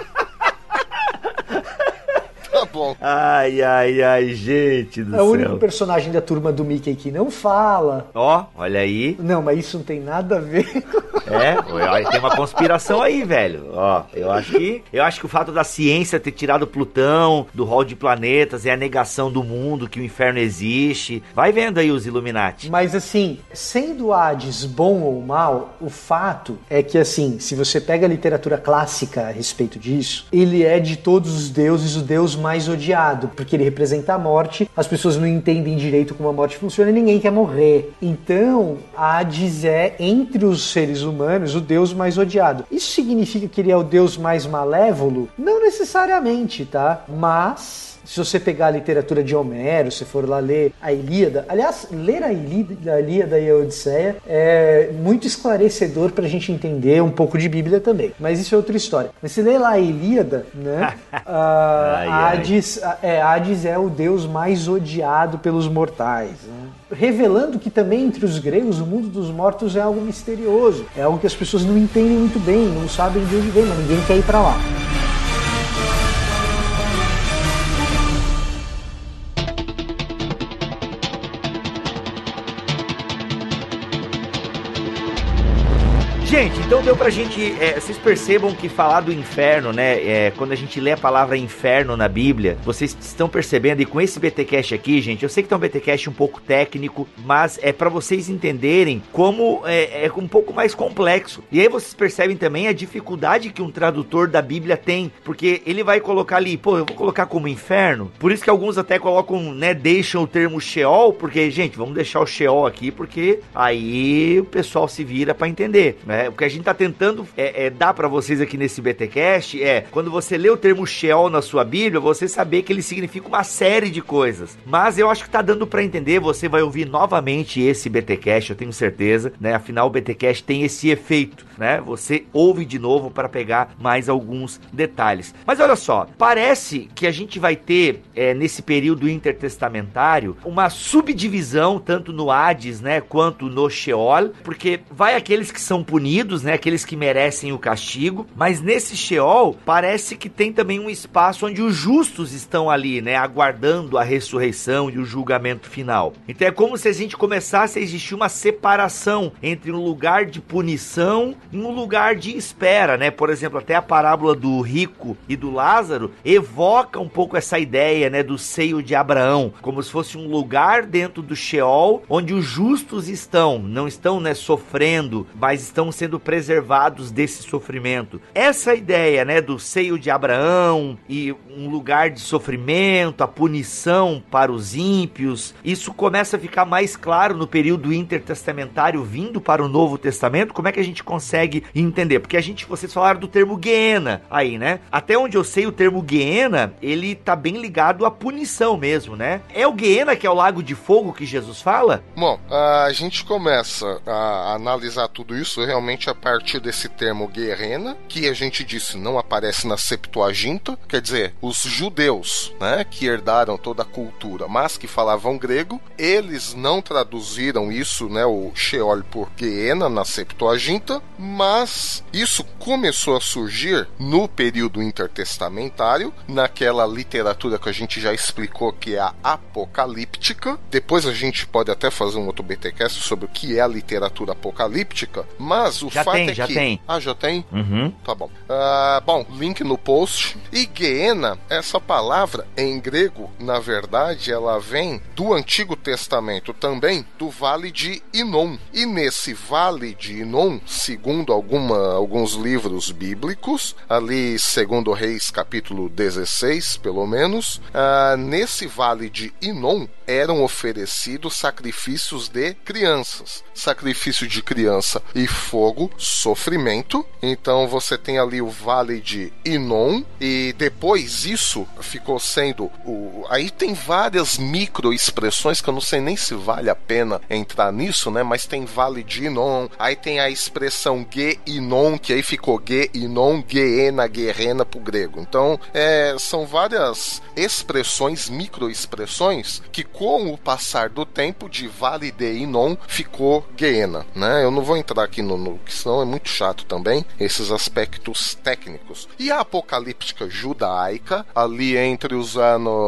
C: Tá bom.
B: Ai, gente do céu.
D: É o único personagem da turma do Mickey que não fala.
B: Ó, olha aí.
D: Não, mas isso não tem nada a ver.
B: Tem uma conspiração aí, velho. Ó, eu acho que o fato da ciência ter tirado Plutão do rol de planetas é a negação do mundo, que o inferno existe. Vai vendo aí os Illuminati.
D: Mas assim, sendo Hades bom ou mal, o fato é que assim, se você pega a literatura clássica a respeito disso, ele é de todos os deuses o deus mais odiado, porque ele representa a morte, as pessoas não entendem direito como a morte funciona e ninguém quer morrer. Então, Hades é, entre os seres humanos, o deus mais odiado. Isso significa que ele é o deus mais malévolo? Não necessariamente, tá? Mas se você pegar a literatura de Homero, se for lá ler a Ilíada, aliás, ler a Ilíada e a Odisseia é muito esclarecedor pra gente entender um pouco de Bíblia também, mas isso é outra história. Mas se ler lá a Ilíada, né, Hades é o deus mais odiado pelos mortais, né? Revelando que também entre os gregos o mundo dos mortos é algo misterioso, é algo que as pessoas não entendem muito bem, não sabem de onde vem, mas ninguém quer ir pra lá.
B: Gente, então deu pra gente, vocês percebam que falar do inferno, né, quando a gente lê a palavra inferno na Bíblia, vocês estão percebendo, e com esse BTcast aqui, gente, eu sei que tá um BTcast um pouco técnico, mas é pra vocês entenderem como é um pouco mais complexo. E aí vocês percebem também a dificuldade que um tradutor da Bíblia tem, porque ele vai colocar ali, eu vou colocar como inferno, por isso que alguns até colocam, né, deixam o termo Sheol, porque, gente, vamos deixar o Sheol aqui, porque aí o pessoal se vira pra entender, né? O que a gente tá tentando dar pra vocês aqui nesse BTcast quando você lê o termo Sheol na sua Bíblia, você saber que ele significa uma série de coisas. Mas eu acho que tá dando pra entender, você vai ouvir novamente esse BTcast, eu tenho certeza, né? Afinal, o BTcast tem esse efeito, né? Você ouve de novo para pegar mais alguns detalhes. Mas olha só, parece que a gente vai ter, nesse período intertestamentário, uma subdivisão, tanto no Hades, né, quanto no Sheol, porque vai aqueles que são punidos, né, aqueles que merecem o castigo, mas nesse Sheol parece que tem também um espaço onde os justos estão ali, né, aguardando a ressurreição e o julgamento final. Então é como se a gente começasse a existir uma separação entre um lugar de punição e um lugar de espera, né? Por exemplo, até a parábola do rico e do Lázaro evoca um pouco essa ideia, né, do seio de Abraão, como se fosse um lugar dentro do Sheol onde os justos não estão, né, sofrendo, mas estão sendo preservados desse sofrimento. Essa ideia, né, do seio de Abraão e um lugar de sofrimento, a punição para os ímpios, isso começa a ficar mais claro no período intertestamentário vindo para o Novo Testamento. Como é que a gente consegue entender? Porque vocês falaram do termo Guiena aí, né? Até onde eu sei, o termo Guiena, ele tá bem ligado à punição mesmo, né? É o Guiena que é o lago de fogo que Jesus fala?
C: Bom, a gente começa a analisar tudo isso realmente a partir desse termo Guerrena, que a gente disse não aparece na Septuaginta, quer dizer, os judeus, né, que herdaram toda a cultura, mas que falavam grego, eles não traduziram isso, né, o Sheol por Guiena na Septuaginta, mas isso começou a surgir no período intertestamentário, naquela literatura que a gente já explicou que é a apocalíptica. Depois a gente pode até fazer um outro BTcast sobre o que é a literatura apocalíptica, mas o fato é que... Já tem. Ah, já tem?
B: Uhum.
C: Tá bom. Bom, link no post. E Guiena, essa palavra em grego, na verdade, ela vem do Antigo Testamento também, do Vale de Inom. E nesse Vale de Inom, segundo alguns livros bíblicos, ali segundo Reis capítulo 16, pelo menos, nesse Vale de Inom eram oferecidos sacrifícios de crianças. Sacrifício de criança e fogo, sofrimento. Então você tem ali o Vale de Inom, e depois isso ficou sendo aí tem várias microexpressões que eu não sei nem se vale a pena entrar nisso, né? Mas tem Vale de Inom, aí tem a expressão Ge-Inom, que aí ficou Ge-Inom, Guiena, Guerrena pro grego. Então são várias expressões, microexpressões, que com o passar do tempo de Vale de Inom ficou Guiena, né? Eu não vou entrar aqui no que senão é muito chato também, esses aspectos técnicos. E a apocalíptica judaica, ali entre os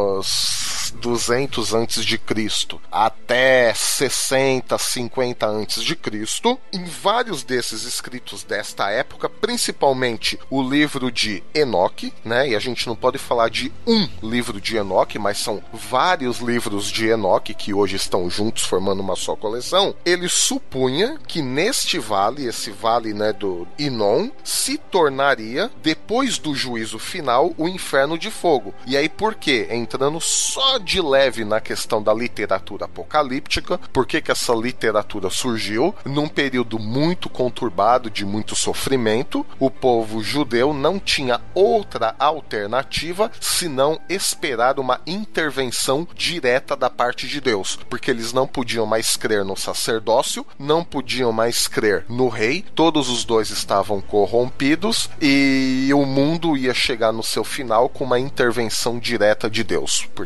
C: anos 200 antes de Cristo até 60, 50 antes de Cristo, em vários desses escritos desta época, principalmente o livro de Enoque, né? E a gente não pode falar de um livro de Enoque, mas são vários livros de Enoque que hoje estão juntos formando uma só coleção. Ele supunha que neste vale, esse vale, né, do Inom, se tornaria, depois do juízo final, o inferno de fogo. E aí por quê? Entrando só de leve na questão da literatura apocalíptica, por que essa literatura surgiu? Num período muito conturbado, de muito sofrimento, o povo judeu não tinha outra alternativa senão esperar uma intervenção direta da parte de Deus, porque eles não podiam mais crer no sacerdócio, não podiam mais crer no rei, todos os dois estavam corrompidos e o mundo ia chegar no seu final com uma intervenção direta de Deus, porque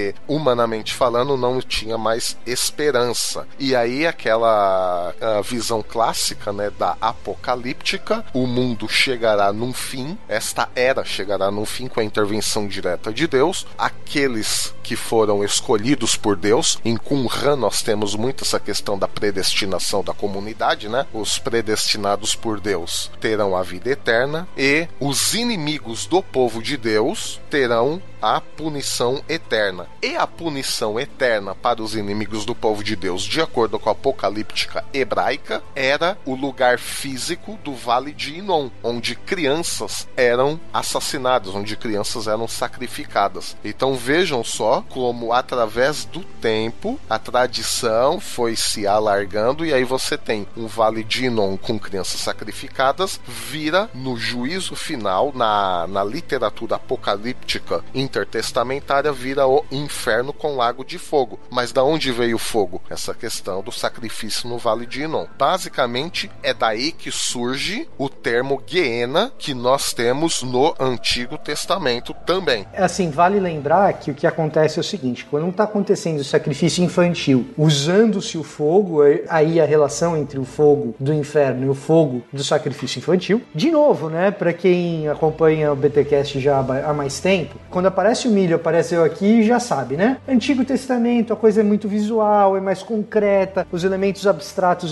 C: porque, humanamente falando, não tinha mais esperança. E aí aquela visão clássica, né, da apocalíptica, o mundo chegará num fim, esta era chegará num fim com a intervenção direta de Deus, aqueles que foram escolhidos por Deus. Em Qumran nós temos muito essa questão da predestinação da comunidade, né? Os predestinados por Deus terão a vida eterna e os inimigos do povo de Deus terão a punição eterna. E a punição eterna para os inimigos do povo de Deus, de acordo com a apocalíptica hebraica, era o lugar físico do Vale de Inom, onde crianças eram assassinadas, onde crianças eram sacrificadas. Então vejam só como através do tempo a tradição foi se alargando, e aí você tem um Vale de Inom com crianças sacrificadas, vira no juízo final, na literatura apocalíptica intertestamentária, vira o inferno com lago de fogo. Mas da onde veio o fogo? Essa questão do sacrifício no Vale de Inom. Basicamente é daí que surge o termo Gehenna, que nós temos no Antigo Testamento também.
D: Assim, vale lembrar que o que acontece é o seguinte: quando não está acontecendo o sacrifício infantil, usando-se o fogo, aí a relação entre o fogo do inferno e o fogo do sacrifício infantil, de novo, né, para quem acompanha o BTcast já há mais tempo, quando aparece o milho, aparece eu aqui, já sabe, né? Antigo Testamento, a coisa é muito visual, é mais concreta, os elementos abstratos,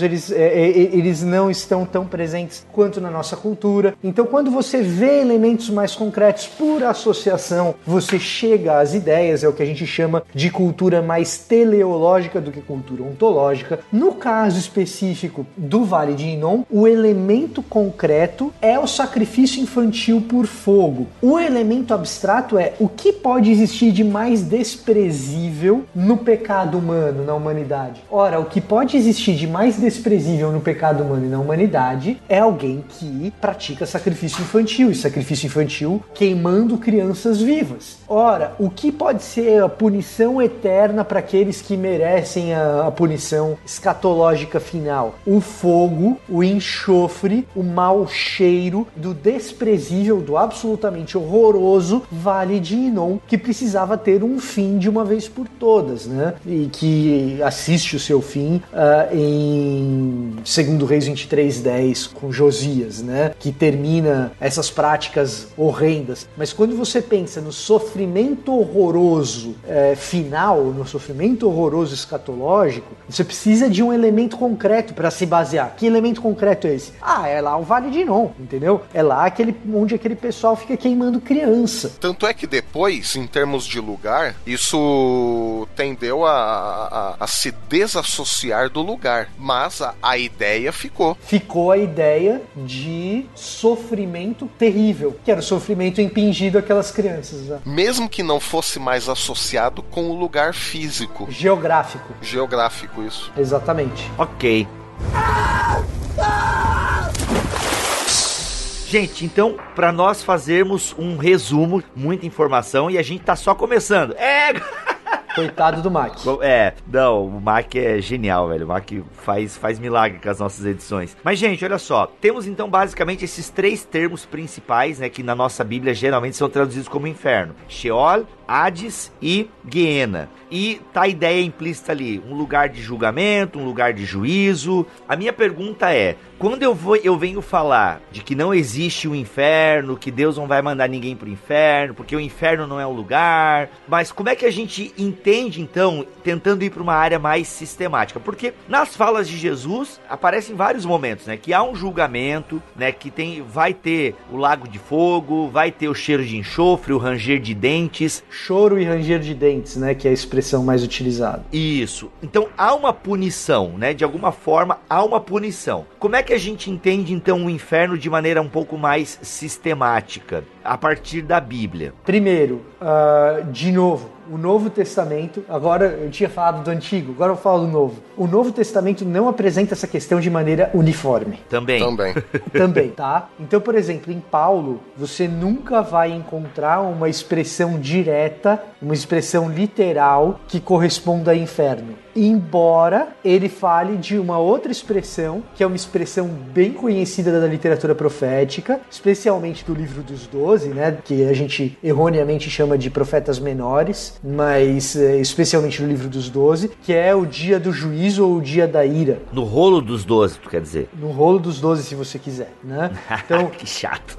D: eles não estão tão presentes quanto na nossa cultura. Então, quando você vê elementos mais concretos por associação, você chega às ideias, é o que a gente chama de cultura mais teleológica do que cultura ontológica. No caso específico do Vale de Inom, o elemento concreto é o sacrifício infantil por fogo. O elemento abstrato é o que pode existir de mais desprezível no pecado humano, na humanidade. Ora, o que pode existir de mais desprezível no pecado humano e na humanidade é alguém que pratica sacrifício infantil, e sacrifício infantil queimando crianças vivas. Ora, o que pode ser a punição eterna para aqueles que merecem a punição escatológica final? O fogo, o enxofre, o mau cheiro do desprezível, do absolutamente horroroso Vale de Inom, que precisava ter um fim de uma vez por todas, né? E que assiste o seu fim em 2 Reis 23:10 com Josias, né? Que termina essas práticas horrendas. Mas quando você pensa no sofrimento horroroso final, no sofrimento horroroso escatológico, você precisa de um elemento concreto para se basear. Que elemento concreto é esse? É lá o Vale de Inom, entendeu? É lá onde aquele pessoal fica queimando criança.
C: Tanto é que depois, em termos de lugar, isso tendeu a se desassociar do lugar, mas a ideia ficou.
D: Ficou a ideia de sofrimento terrível, que era o sofrimento impingido àquelas crianças, né?
C: Mesmo que não fosse mais associado com o lugar físico.
D: Geográfico,
C: isso.
D: Exatamente.
B: Ok. Gente, então, para nós fazermos um resumo, muita informação, e a gente tá só começando.
D: Coitado do Mac.
B: Não, o Mac é genial, velho. O Mac faz milagre com as nossas edições. Mas, gente, olha só. Temos, então, basicamente esses 3 termos principais, né, que na nossa Bíblia geralmente são traduzidos como inferno: Sheol, Hades e Gehenna. E tá a ideia implícita ali: um lugar de julgamento, um lugar de juízo. A minha pergunta é: quando eu venho falar de que não existe o inferno, que Deus não vai mandar ninguém pro inferno, porque o inferno não é um lugar, mas como é que a gente entende, então, tentando ir para uma área mais sistemática? Porque nas falas de Jesus aparecem vários momentos, né, que há um julgamento, né, que vai ter o lago de fogo, vai ter o cheiro de enxofre, o ranger de dentes.
D: Choro e ranger de dentes, né, que é a expressão mais utilizada.
B: Isso. Então há uma punição, né, de alguma forma há uma punição. Como é que a gente entende, então, o inferno de maneira um pouco mais sistemática, a partir da Bíblia?
D: Primeiro, de novo, o Novo Testamento, agora eu tinha falado do Antigo, agora eu falo do Novo. O Novo Testamento não apresenta essa questão de maneira uniforme.
B: Também,
D: tá? Então, por exemplo, em Paulo, você nunca vai encontrar uma expressão direta, uma expressão literal que corresponda a inferno. Embora ele fale de uma outra expressão, que é uma expressão bem conhecida da literatura profética, especialmente do livro dos 12, 12, né, que a gente erroneamente chama de profetas menores, mas especialmente no livro dos 12, que é o dia do juízo ou o dia da ira.
B: No rolo dos 12, tu quer dizer?
D: No rolo dos 12, se você quiser, né? Então,
B: que chato.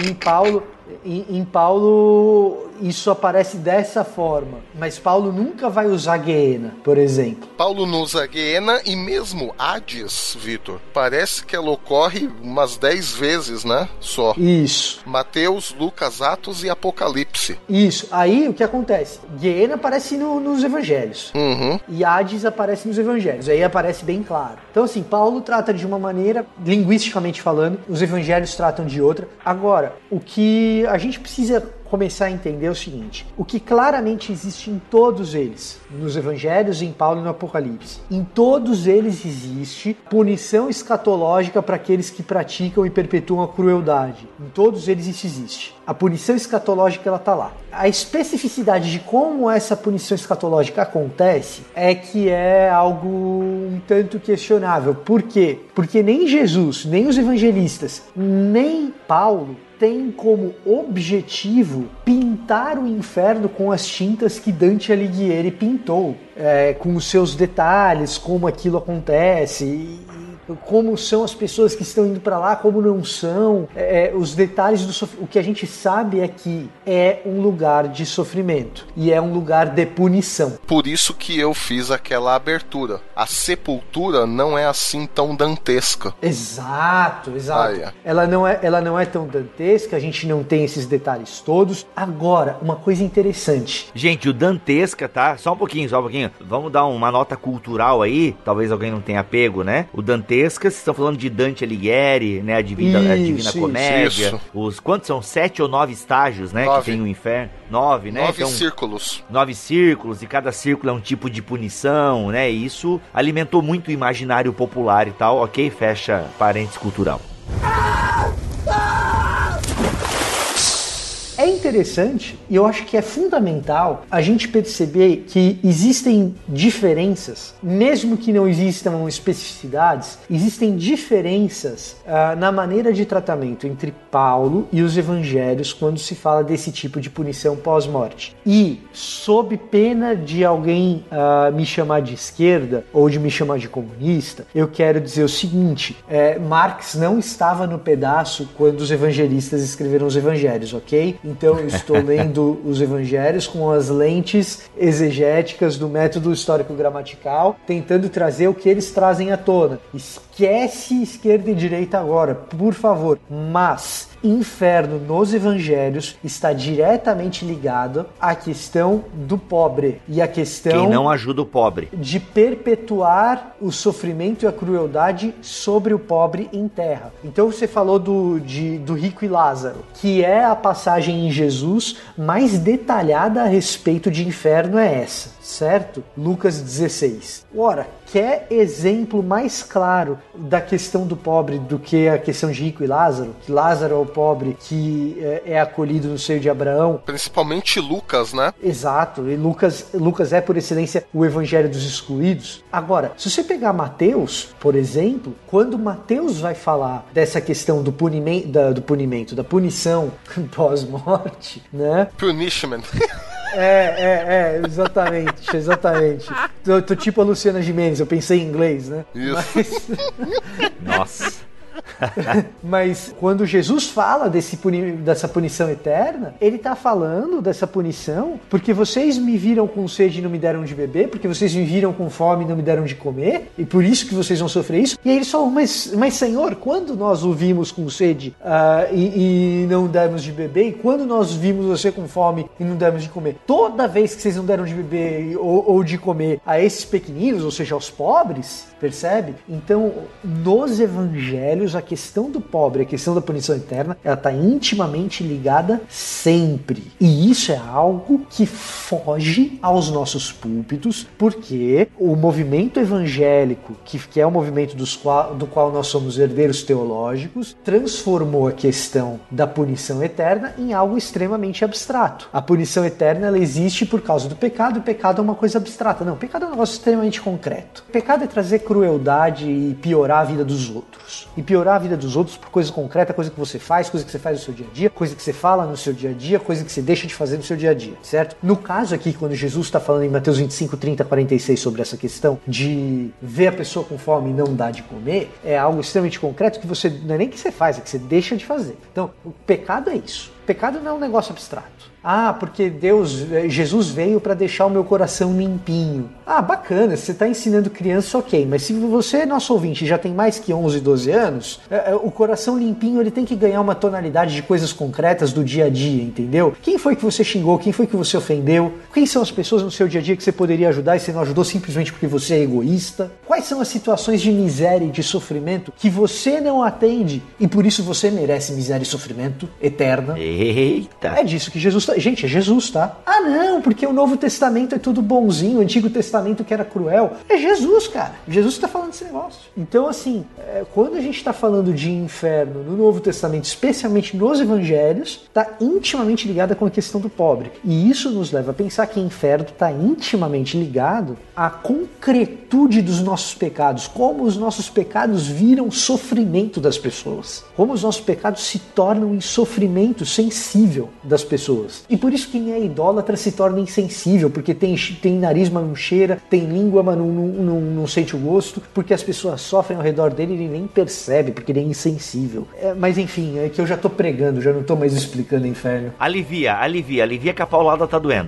D: Em Paulo, isso aparece dessa forma, mas Paulo nunca vai usar Guiena, por exemplo.
C: Paulo não usa Guiena e mesmo Hades, Vitor, parece que ela ocorre umas 10 vezes, né? Só.
D: Isso.
C: Mateus, Lucas, Atos e Apocalipse.
D: Isso. Aí, o que acontece? Guiena aparece nos evangelhos.
C: Uhum.
D: E Hades aparece nos evangelhos. Aí aparece bem claro. Então, assim, Paulo trata de uma maneira, linguisticamente falando, os evangelhos tratam de outra. Agora, o que a gente precisa começar a entender o seguinte: o que claramente existe em todos eles, nos evangelhos, em Paulo e no Apocalipse, em todos eles existe punição escatológica para aqueles que praticam e perpetuam a crueldade. Em todos eles isso existe. A punição escatológica, ela está lá. A especificidade de como essa punição escatológica acontece é que é algo um tanto questionável. Por quê? Porque nem Jesus, nem os evangelistas, nem Paulo tem como objetivo pintar o inferno com as tintas que Dante Alighieri pintou, com os seus detalhes, como aquilo acontece, como são as pessoas que estão indo para lá, como não são, os detalhes do sofrimento. O que a gente sabe é que é um lugar de sofrimento e é um lugar de punição.
C: Por isso que eu fiz aquela abertura. A sepultura não é assim tão dantesca.
D: Exato.
C: Ah, é.
D: Ela não é tão dantesca, a gente não tem esses detalhes todos. Agora, uma coisa interessante.
B: Gente, o dantesca, tá? Só um pouquinho. Vamos dar uma nota cultural aí, talvez alguém não tenha pego, né? O dantesca, vocês estão falando de Dante Alighieri, né? A Divina Comédia.
C: Isso.
B: Os quantos são? 7 ou 9 estágios, né?
C: 9.
B: Que tem o inferno. 9, né?
C: 9
B: então,
C: círculos.
B: 9 círculos, e cada círculo é um tipo de punição, né? E isso alimentou muito o imaginário popular e tal, ok? Fecha parênteses cultural.
D: É interessante e eu acho que é fundamental a gente perceber que existem diferenças, mesmo que não existam especificidades, existem diferenças na maneira de tratamento entre Paulo e os evangelhos quando se fala desse tipo de punição pós-morte. E, sob pena de alguém me chamar de esquerda ou de me chamar de comunista, eu quero dizer o seguinte: Marx não estava no pedaço quando os evangelistas escreveram os evangelhos, ok? Então eu estou lendo os evangelhos com as lentes exegéticas do método histórico-gramatical, tentando trazer o que eles trazem à tona. Esquece esquerda e direita agora, por favor. Mas inferno nos evangelhos está diretamente ligado à questão do pobre e à questão
B: quem não ajuda o pobre,
D: de perpetuar o sofrimento e a crueldade sobre o pobre em terra. Então você falou do rico e Lázaro, que é a passagem em Jesus mais detalhada a respeito de inferno, é essa, certo? Lucas 16. Ora, quer exemplo mais claro da questão do pobre do que a questão de rico e Lázaro? Que Lázaro é o pobre que é acolhido no seio de Abraão.
C: Principalmente Lucas, né?
D: Exato, e Lucas é por excelência o evangelho dos excluídos. Agora, se você pegar Mateus, por exemplo, quando Mateus vai falar dessa questão da punição pós-morte, né?
C: Punishment.
D: Exatamente. Eu tô tipo a Luciana Gimenez, eu pensei em inglês, né?
C: Isso.
B: Nossa.
D: Mas quando Jesus fala dessa punição eterna, ele está falando dessa punição porque vocês me viram com sede e não me deram de beber, porque vocês me viram com fome e não me deram de comer, e por isso que vocês vão sofrer isso. E aí eles falam, mas Senhor, quando nós o vimos com sede e não demos de beber, e quando nós vimos você com fome e não demos de comer? Toda vez que vocês não deram de beber ou de comer a esses pequeninos, ou seja, aos pobres, percebe? Então, nos evangelhos, a questão do pobre, a questão da punição eterna, ela está intimamente ligada sempre. E isso é algo que foge aos nossos púlpitos, porque o movimento evangélico, que é o movimento do qual nós somos herdeiros teológicos, transformou a questão da punição eterna em algo extremamente abstrato. A punição eterna, ela existe por causa do pecado, e o pecado é uma coisa abstrata. Não, o pecado é um negócio extremamente concreto. O pecado é trazer crueldade e piorar a vida dos outros. E piorar a vida dos outros por coisa concreta, coisa que você faz, coisa que você faz no seu dia a dia, coisa que você fala no seu dia a dia, coisa que você deixa de fazer no seu dia a dia, certo? No caso aqui, quando Jesus está falando em Mateus 25, 30, 46 sobre essa questão de ver a pessoa com fome e não dar de comer, é algo extremamente concreto que você, não é nem que você faz, é que você deixa de fazer. Então, o pecado é isso. O pecado não é um negócio abstrato. Ah, porque Jesus veio para deixar o meu coração limpinho. Ah, bacana, você está ensinando criança, ok, mas se você, nosso ouvinte, já tem mais que 11, 12 anos, o coração limpinho ele tem que ganhar uma tonalidade de coisas concretas do dia a dia, entendeu? Quem foi que você xingou? Quem foi que você ofendeu? Quem são as pessoas no seu dia a dia que você poderia ajudar e você não ajudou simplesmente porque você é egoísta? Quais são as situações de miséria e de sofrimento que você não atende e por isso você merece miséria e sofrimento eterna?
B: Eita!
D: É disso que Jesus tá... Gente, é Jesus, tá? Ah, não, porque o Novo Testamento é tudo bonzinho, o Antigo Testamento que era cruel. É Jesus, cara. Jesus tá falando desse negócio. Então, assim, quando a gente tá falando de inferno no Novo Testamento, especialmente nos Evangelhos, tá intimamente ligada com a questão do pobre. E isso nos leva a pensar que inferno tá intimamente ligado à concretude dos nossos pecados, como os nossos pecados viram sofrimento das pessoas, como os nossos pecados se tornam em sofrimento sensível das pessoas. E por isso quem é idólatra se torna insensível, porque tem nariz, mas não cheira, tem língua, mas não sente o gosto, porque as pessoas sofrem ao redor dele e ele nem percebe, porque ele é insensível. Mas enfim, é que eu já tô pregando, já não tô mais explicando o inferno.
B: Alivia que a paulada tá doendo.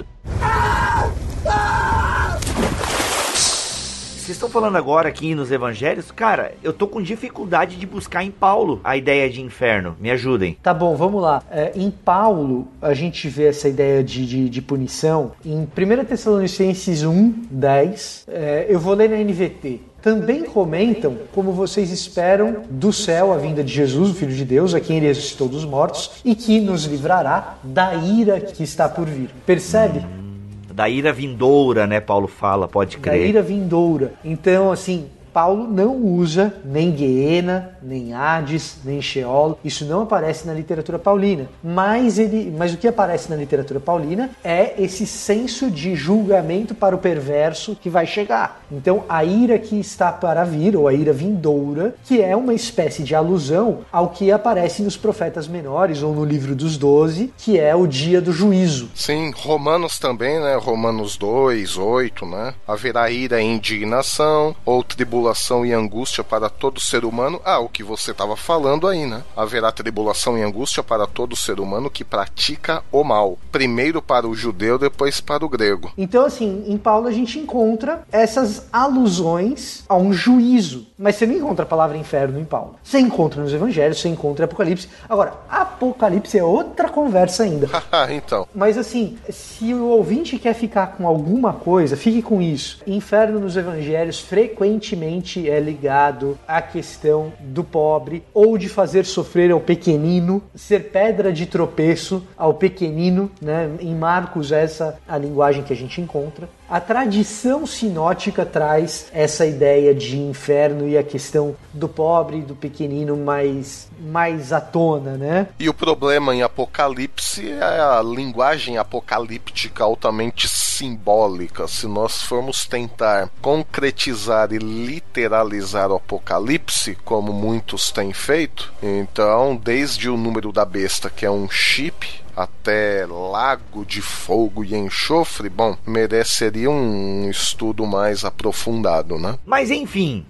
B: Vocês estão falando agora aqui nos evangelhos, cara, eu tô com dificuldade de buscar em Paulo a ideia de inferno. Me ajudem.
D: Tá bom, vamos lá. Em Paulo, a gente vê essa ideia de punição. Em 1 Tessalonicenses 1, 10, eu vou ler na NVT. Também comentam como vocês esperam do céu a vinda de Jesus, o Filho de Deus, a quem ele ressuscitou dos mortos, e que nos livrará da ira que está por vir. Percebe?
B: Da ira vindoura, né, Paulo fala, pode crer.
D: Da ira vindoura. Então, assim, Paulo não usa nem Guiena, nem Hades, nem Sheol. Isso não aparece na literatura paulina. Mas o que aparece na literatura paulina é esse senso de julgamento para o perverso que vai chegar. Então, a ira que está para vir, ou a ira vindoura, que é uma espécie de alusão ao que aparece nos profetas menores, ou no livro dos 12, que é o dia do juízo.
C: Sim, Romanos também, né? Romanos 2, 8, né? Haverá ira e indignação, ou tribulação e angústia para todo ser humano. O que você estava falando aí, né? Haverá tribulação e angústia para todo ser humano que pratica o mal. Primeiro para o judeu, depois para o grego.
D: Então, assim, em Paulo a gente encontra essas alusões a um juízo. Mas você não encontra a palavra inferno em Paulo. Você encontra nos evangelhos, você encontra em Apocalipse. Agora, Apocalipse é outra conversa ainda.
C: Então.
D: Mas assim, se o ouvinte quer ficar com alguma coisa, fique com isso. Inferno nos evangelhos frequentemente é ligado à questão do pobre ou de fazer sofrer ao pequenino, ser pedra de tropeço ao pequenino, né? Em Marcos essa é a linguagem que a gente encontra. A tradição sinótica traz essa ideia de inferno e a questão do pobre e do pequenino mais à tona, né?
C: E o problema em Apocalipse é a linguagem apocalíptica altamente simbólica. Se nós formos tentar concretizar e literalizar o Apocalipse, como muitos têm feito, então, desde o número da besta, que é um chip, até lago de fogo e enxofre, mereceria um estudo mais aprofundado, né?
B: Mas enfim...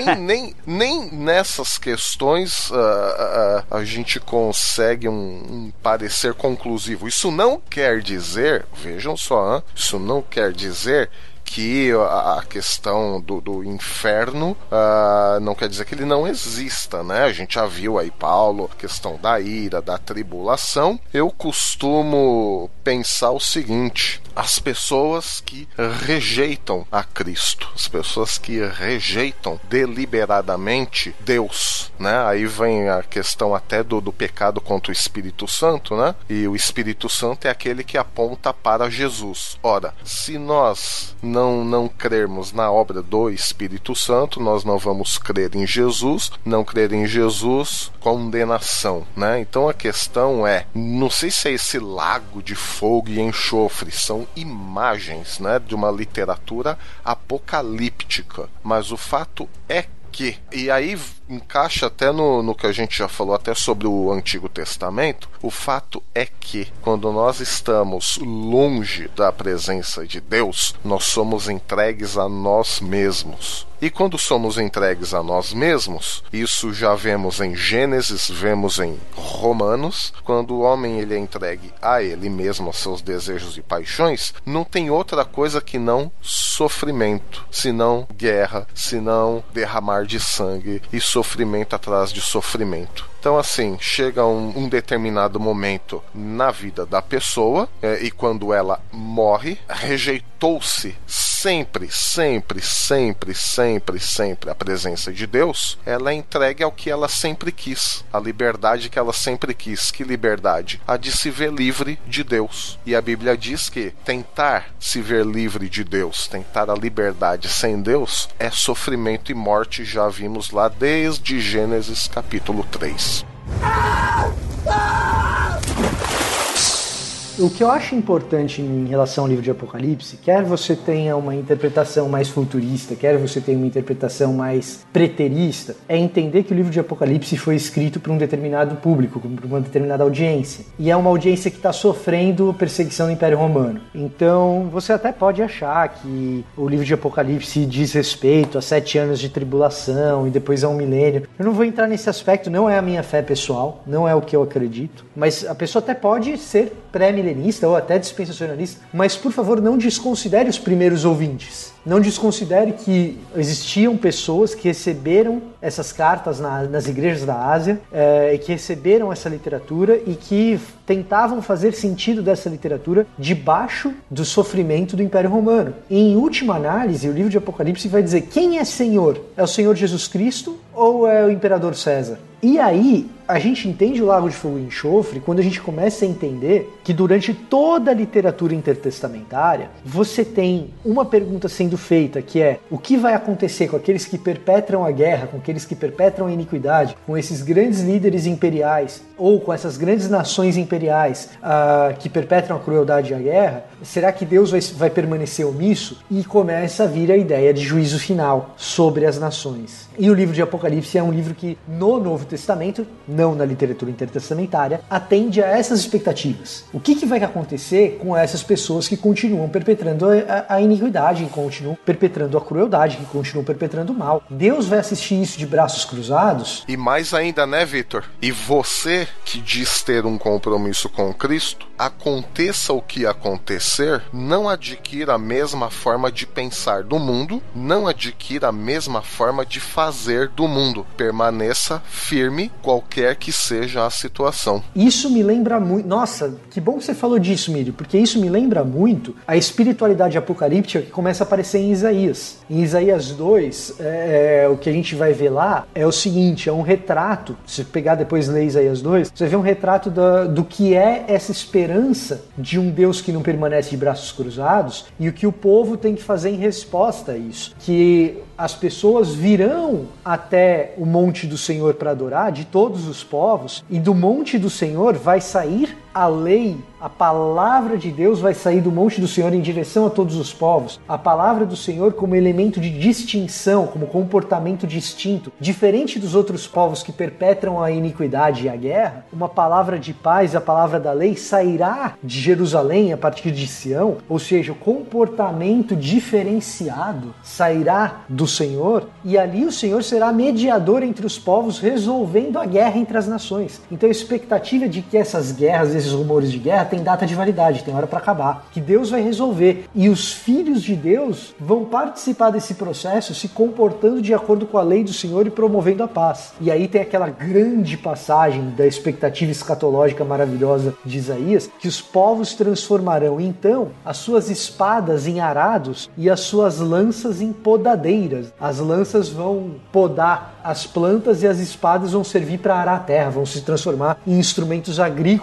C: nem nessas questões a gente consegue um parecer conclusivo. Isso não quer dizer, vejam só, isso não quer dizer que a questão do inferno não quer dizer que ele não exista, né? A gente já viu aí, Paulo, a questão da ira, da tribulação. Eu costumo pensar o seguinte: as pessoas que rejeitam a Cristo, as pessoas que rejeitam deliberadamente Deus, né? Aí vem a questão até do pecado contra o Espírito Santo, né? E o Espírito Santo é aquele que aponta para Jesus. Ora, se nós não crermos na obra do Espírito Santo, nós não vamos crer em Jesus. Não crer em Jesus, condenação, né? Então a questão é, não sei se é esse lago de fogo e enxofre, são imagens, né, de uma literatura apocalíptica, mas o fato é que, e aí encaixa até no que a gente já falou até sobre o Antigo Testamento, o fato é que quando nós estamos longe da presença de Deus, nós somos entregues a nós mesmos. E quando somos entregues a nós mesmos, isso já vemos em Gênesis, vemos em Romanos, quando o homem ele é entregue a ele mesmo, aos seus desejos e paixões, não tem outra coisa que não sofrimento, senão guerra, senão derramar de sangue e sofrimento atrás de sofrimento. Então, assim, chega um determinado momento na vida da pessoa, e quando ela morre, rejeitou-se sempre a presença de Deus, ela é entregue ao que ela sempre quis, a liberdade que ela sempre quis. Que liberdade? A de se ver livre de Deus. E a Bíblia diz que tentar se ver livre de Deus, tentar a liberdade sem Deus, é sofrimento e morte, já vimos lá desde Gênesis capítulo 3.
D: O que eu acho importante em relação ao livro de Apocalipse, quer você tenha uma interpretação mais futurista, quer você tenha uma interpretação mais preterista, é entender que o livro de Apocalipse foi escrito para um determinado público, para uma determinada audiência. E é uma audiência que está sofrendo perseguição do Império Romano. Então, você até pode achar que o livro de Apocalipse diz respeito a 7 anos de tribulação e depois a 1 milênio. Eu não vou entrar nesse aspecto, não é a minha fé pessoal, não é o que eu acredito, mas a pessoa até pode ser pré-milenista ou até dispensacionalista, mas por favor não desconsidere os primeiros ouvintes. Não desconsidere que existiam pessoas que receberam essas cartas nas igrejas da Ásia, e que receberam essa literatura e que tentavam fazer sentido dessa literatura debaixo do sofrimento do Império Romano. E, em última análise, o livro de Apocalipse vai dizer quem é Senhor? É o Senhor Jesus Cristo ou é o Imperador César? E aí, a gente entende o Lago de Fogo e Enxofre quando a gente começa a entender que durante toda a literatura intertestamentária, você tem uma pergunta sendo feita, que é: o que vai acontecer com aqueles que perpetram a guerra, com aqueles que perpetram a iniquidade, com esses grandes líderes imperiais, ou com essas grandes nações imperiais que perpetram a crueldade e a guerra? Será que Deus vai permanecer omisso? E começa a vir a ideia de juízo final sobre as nações. E o livro de Apocalipse é um livro que, no Novo Testamento, não na literatura intertestamentária, atende a essas expectativas. O que vai acontecer com essas pessoas que continuam perpetrando a iniquidade, que continuam perpetrando a crueldade, que continuam perpetrando o mal? Deus vai assistir isso de braços cruzados?
C: E mais ainda, né, Vitor? E você que diz ter um compromisso com Cristo, aconteça o que acontecer, não adquira a mesma forma de pensar do mundo, não adquira a mesma forma de fazer do mundo. Permaneça firme, qualquer que seja a situação.
D: Isso me lembra muito... Nossa, que bom que você falou disso, Mírio, porque isso me lembra muito a espiritualidade apocalíptica que começa a aparecer em Isaías. Em Isaías 2, o que a gente vai ver lá é o seguinte, é um retrato, se pegar depois e ler Isaías 2, você vê um retrato do que é essa esperança de um Deus que não permanece de braços cruzados e o que o povo tem que fazer em resposta a isso. Que as pessoas virão até o monte do Senhor para adorar, de todos os povos, e do monte do Senhor vai sair a lei, a palavra de Deus vai sair do monte do Senhor em direção a todos os povos. A palavra do Senhor como elemento de distinção, como comportamento distinto, diferente dos outros povos que perpetram a iniquidade e a guerra, uma palavra de paz, a palavra da lei, sairá de Jerusalém a partir de Sião, ou seja, o comportamento diferenciado sairá do Senhor, e ali o Senhor será mediador entre os povos, resolvendo a guerra entre as nações. Então a expectativa é de que essas guerras, esses rumores de guerra, tem data de validade, tem hora para acabar, que Deus vai resolver, e os filhos de Deus vão participar desse processo se comportando de acordo com a lei do Senhor e promovendo a paz. E aí tem aquela grande passagem da expectativa escatológica maravilhosa de Isaías, que os povos transformarão então as suas espadas em arados e as suas lanças em podadeiras. As lanças vão podar as plantas e as espadas vão servir para arar a terra, vão se transformar em instrumentos agrícolas e em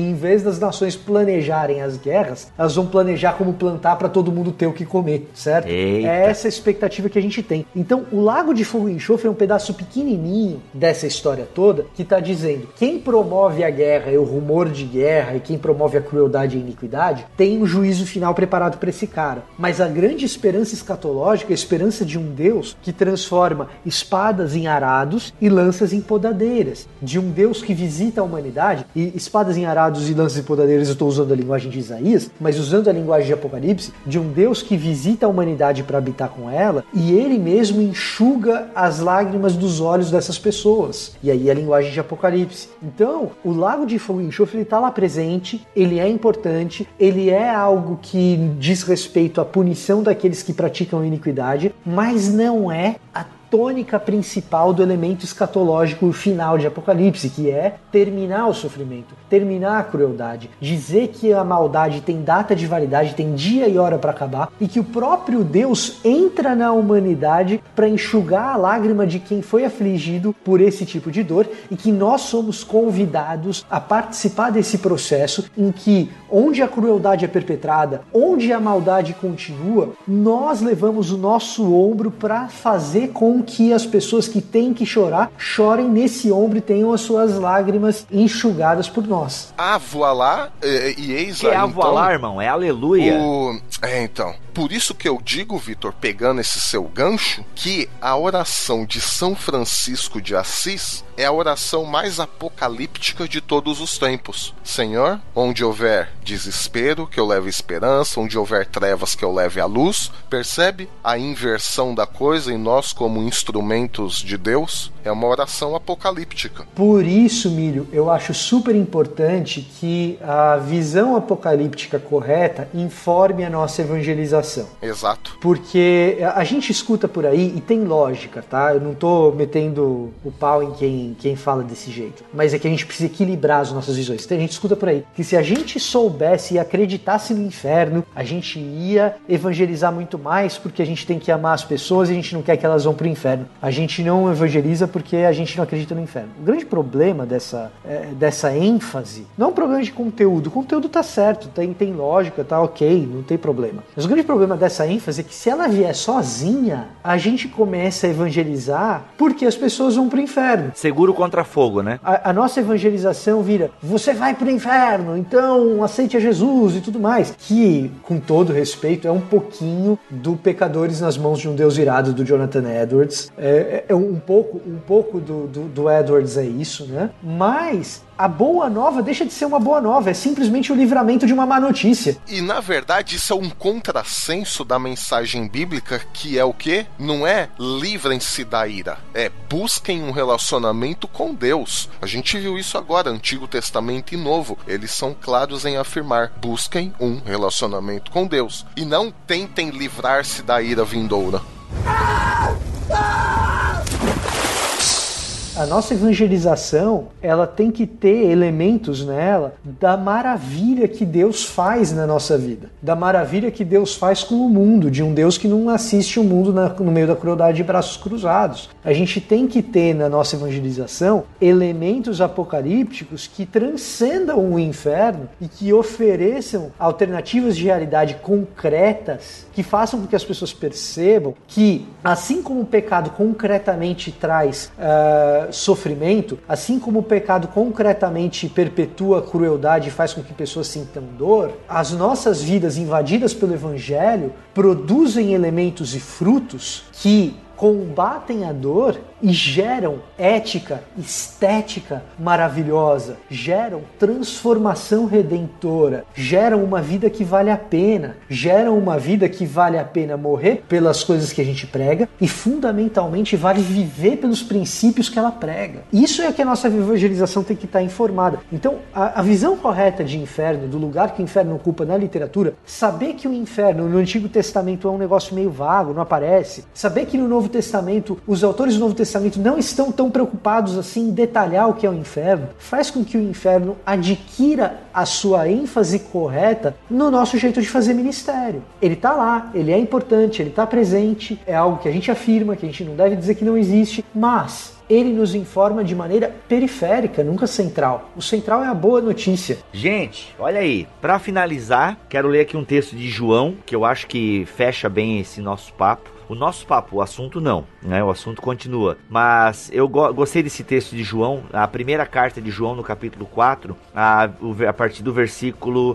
D: em vez das nações planejarem as guerras, elas vão planejar como plantar para todo mundo ter o que comer, certo?
B: Eita.
D: É essa a expectativa que a gente tem. Então, o Lago de Fogo e Enxofre é um pedaço pequenininho dessa história toda que está dizendo: quem promove a guerra e o rumor de guerra e quem promove a crueldade e a iniquidade tem um juízo final preparado para esse cara. Mas a grande esperança escatológica é a esperança de um Deus que transforma espadas em arados e lanças em podadeiras. De um Deus que visita a humanidade, e espadas em arados e lanças em podadeiras eu estou usando a linguagem de Isaías, mas usando a linguagem de Apocalipse, de um Deus que visita a humanidade para habitar com ela, e ele mesmo enxuga as lágrimas dos olhos dessas pessoas. E aí a linguagem de Apocalipse. Então, o Lago de Fogo e Enxofre está lá presente, ele é importante, ele é algo que diz respeito à punição daqueles que praticam iniquidade, mas não é a tônica principal do elemento escatológico final de Apocalipse, que é terminar o sofrimento, terminar a crueldade, dizer que a maldade tem data de validade, tem dia e hora para acabar, e que o próprio Deus entra na humanidade para enxugar a lágrima de quem foi afligido por esse tipo de dor, e que nós somos convidados a participar desse processo em que, onde a crueldade é perpetrada, onde a maldade continua, nós levamos o nosso ombro para fazer com que as pessoas que têm que chorar, chorem nesse ombro e tenham as suas lágrimas enxugadas por nós.
C: Ah, voilá, e eis
B: Que é
C: aí,
B: a voilá,
C: então,
B: irmão? É aleluia.
C: Então, por isso que eu digo, Vitor, pegando esse seu gancho, que a oração de São Francisco de Assis é a oração mais apocalíptica de todos os tempos. Senhor, onde houver desespero, que eu leve esperança, onde houver trevas, que eu leve a luz. Percebe a inversão da coisa em nós como instrumentos de Deus? É uma oração apocalíptica.
D: Por isso, Mílio, eu acho super importante que a visão apocalíptica correta informe a nossa evangelização.
C: Exato.
D: Porque a gente escuta por aí, e tem lógica, tá? Eu não tô metendo o pau em quem fala desse jeito. Mas é que a gente precisa equilibrar as nossas visões. Então a gente escuta por aí que se a gente soubesse e acreditasse no inferno, a gente ia evangelizar muito mais, porque a gente tem que amar as pessoas e a gente não quer que elas vão pro inferno. A gente não evangeliza porque a gente não acredita no inferno. O grande problema dessa ênfase não é um problema de conteúdo. O conteúdo tá certo, tem lógica, tá ok, não tem problema. Mas o grande problema dessa ênfase é que se ela vier sozinha, a gente começa a evangelizar porque as pessoas vão pro inferno.
B: Seguro contra fogo, né?
D: A nossa evangelização vira: você vai pro inferno, então aceite a Jesus e tudo mais. Que, com todo respeito, é um pouquinho do Pecadores nas Mãos de um Deus Irado, do Jonathan Edwards. Um pouco do Edwards é isso, né? Mas a boa nova deixa de ser uma boa nova, é simplesmente o livramento de uma má notícia.
C: E na verdade isso é um contrassenso da mensagem bíblica, que é o quê? Não é livrem-se da ira, é busquem um relacionamento com Deus. A gente viu isso agora, Antigo Testamento e Novo, eles são claros em afirmar: busquem um relacionamento com Deus e não tentem livrar-se da ira vindoura.
D: A nossa evangelização, ela tem que ter elementos nela da maravilha que Deus faz na nossa vida, da maravilha que Deus faz com o mundo, de um Deus que não assiste o mundo no meio da crueldade de braços cruzados. A gente tem que ter na nossa evangelização elementos apocalípticos que transcendam o inferno e que ofereçam alternativas de realidade concretas que façam com que as pessoas percebam que, assim como o pecado concretamente traz sofrimento, assim como o pecado concretamente perpetua a crueldade e faz com que pessoas sintam dor, as nossas vidas invadidas pelo Evangelho produzem elementos e frutos que combatem a dor e geram ética, estética maravilhosa, geram transformação redentora, geram uma vida que vale a pena, geram uma vida que vale a pena morrer pelas coisas que a gente prega e fundamentalmente vale viver pelos princípios que ela prega. Isso é que a nossa evangelização tem que estar informada. Então, a visão correta de inferno, do lugar que o inferno ocupa na literatura, saber que o inferno no Antigo Testamento é um negócio meio vago, não aparece, saber que no Novo Testamento, os autores do Novo Testamento não estão tão preocupados assim em detalhar o que é o inferno, faz com que o inferno adquira a sua ênfase correta no nosso jeito de fazer ministério. Ele tá lá, ele é importante, ele tá presente, é algo que a gente afirma, que a gente não deve dizer que não existe, mas ele nos informa de maneira periférica, nunca central. O central é a boa notícia.
B: Gente, olha aí, para finalizar, quero ler aqui um texto de João, que eu acho que fecha bem esse nosso papo. O nosso papo, o assunto não, né? O assunto continua. Mas eu gostei desse texto de João, a primeira carta de João no capítulo 4, a partir do versículo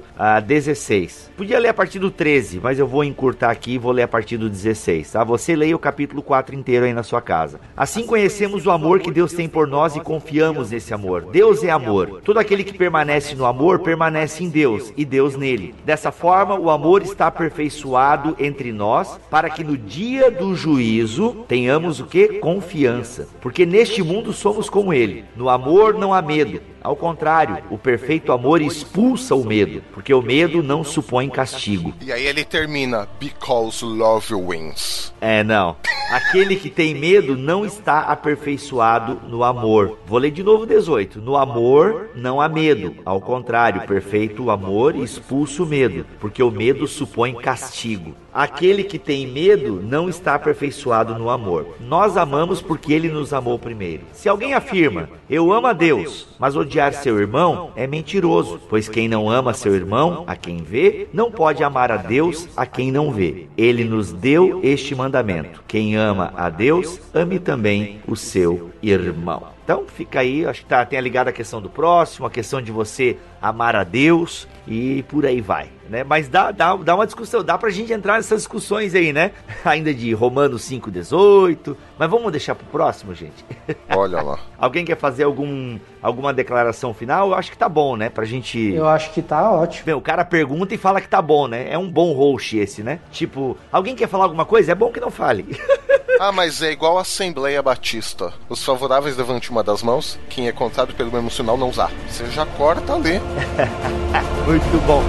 B: 16. Podia ler a partir do 13, mas eu vou encurtar aqui e vou ler a partir do 16, tá? Você leia o capítulo 4 inteiro aí na sua casa. Assim conhecemos o amor que Deus tem por nós e confiamos nesse amor. Deus é amor. Todo aquele que permanece no amor, permanece em Deus e Deus nele. Dessa forma, o amor está aperfeiçoado entre nós, para que no dia do juízo tenhamos o que? Confiança. Porque neste mundo somos como ele. No amor não há medo. Ao contrário, o perfeito amor expulsa o medo, porque o medo não supõe castigo.
C: E aí ele termina, because love wins.
B: Não. Aquele que tem medo não está aperfeiçoado no amor. Vou ler de novo 18. No amor não há medo. Ao contrário, o perfeito amor expulsa o medo, porque o medo supõe castigo. Aquele que tem medo não está aperfeiçoado no amor. Nós amamos porque ele nos amou primeiro. Se alguém afirma, eu amo a Deus, mas odiar seu irmão, é mentiroso, pois quem não ama seu irmão, a quem vê, não pode amar a Deus, a quem não vê. Ele nos deu este mandamento: quem ama a Deus, ame também o seu irmão. Então fica aí, acho que tem ligado a questão do próximo, a questão de você amar a Deus e por aí vai, né? Mas dá uma discussão, dá pra gente entrar nessas discussões aí, né? Ainda de Romanos 5,18, mas vamos deixar pro próximo, gente.
C: Olha lá.
B: Alguém quer fazer alguma declaração final? Eu acho que tá bom, né? Pra gente...
D: Eu acho que tá ótimo.
B: Bem, o cara pergunta e fala que tá bom, né? É um bom host esse, né? Tipo, alguém quer falar alguma coisa? É bom que não fale.
C: Mas é igual a Assembleia Batista. Os favoráveis levante uma das mãos, quem é contrário pelo mesmo sinal não usar. Você já corta ali.
B: Muito bom.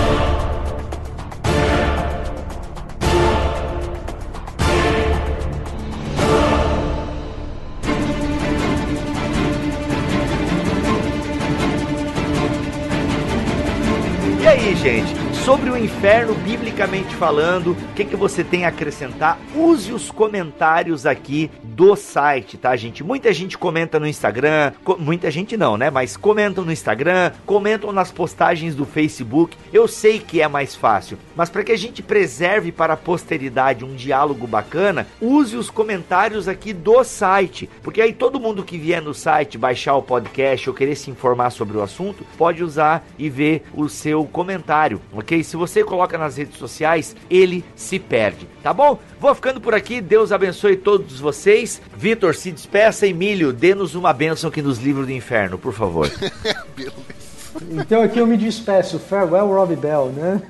B: E aí, gente? Sobre o inferno, biblicamente falando, o que você tem a acrescentar? Use os comentários aqui do site, tá, gente? Muita gente comenta no Instagram, muita gente não, né? Mas comentam no Instagram, comentam nas postagens do Facebook. Eu sei que é mais fácil, mas para que a gente preserve para a posteridade um diálogo bacana, use os comentários aqui do site, porque aí todo mundo que vier no site baixar o podcast ou querer se informar sobre o assunto, pode usar e ver o seu comentário, ok? Se você coloca nas redes sociais, ele se perde, tá bom? Vou ficando por aqui, Deus abençoe todos vocês. Vitor, se despeça. Emílio, dê-nos uma bênção que nos livre do inferno, por favor.
D: Então aqui eu me despeço, farewell Robbie Bell, né?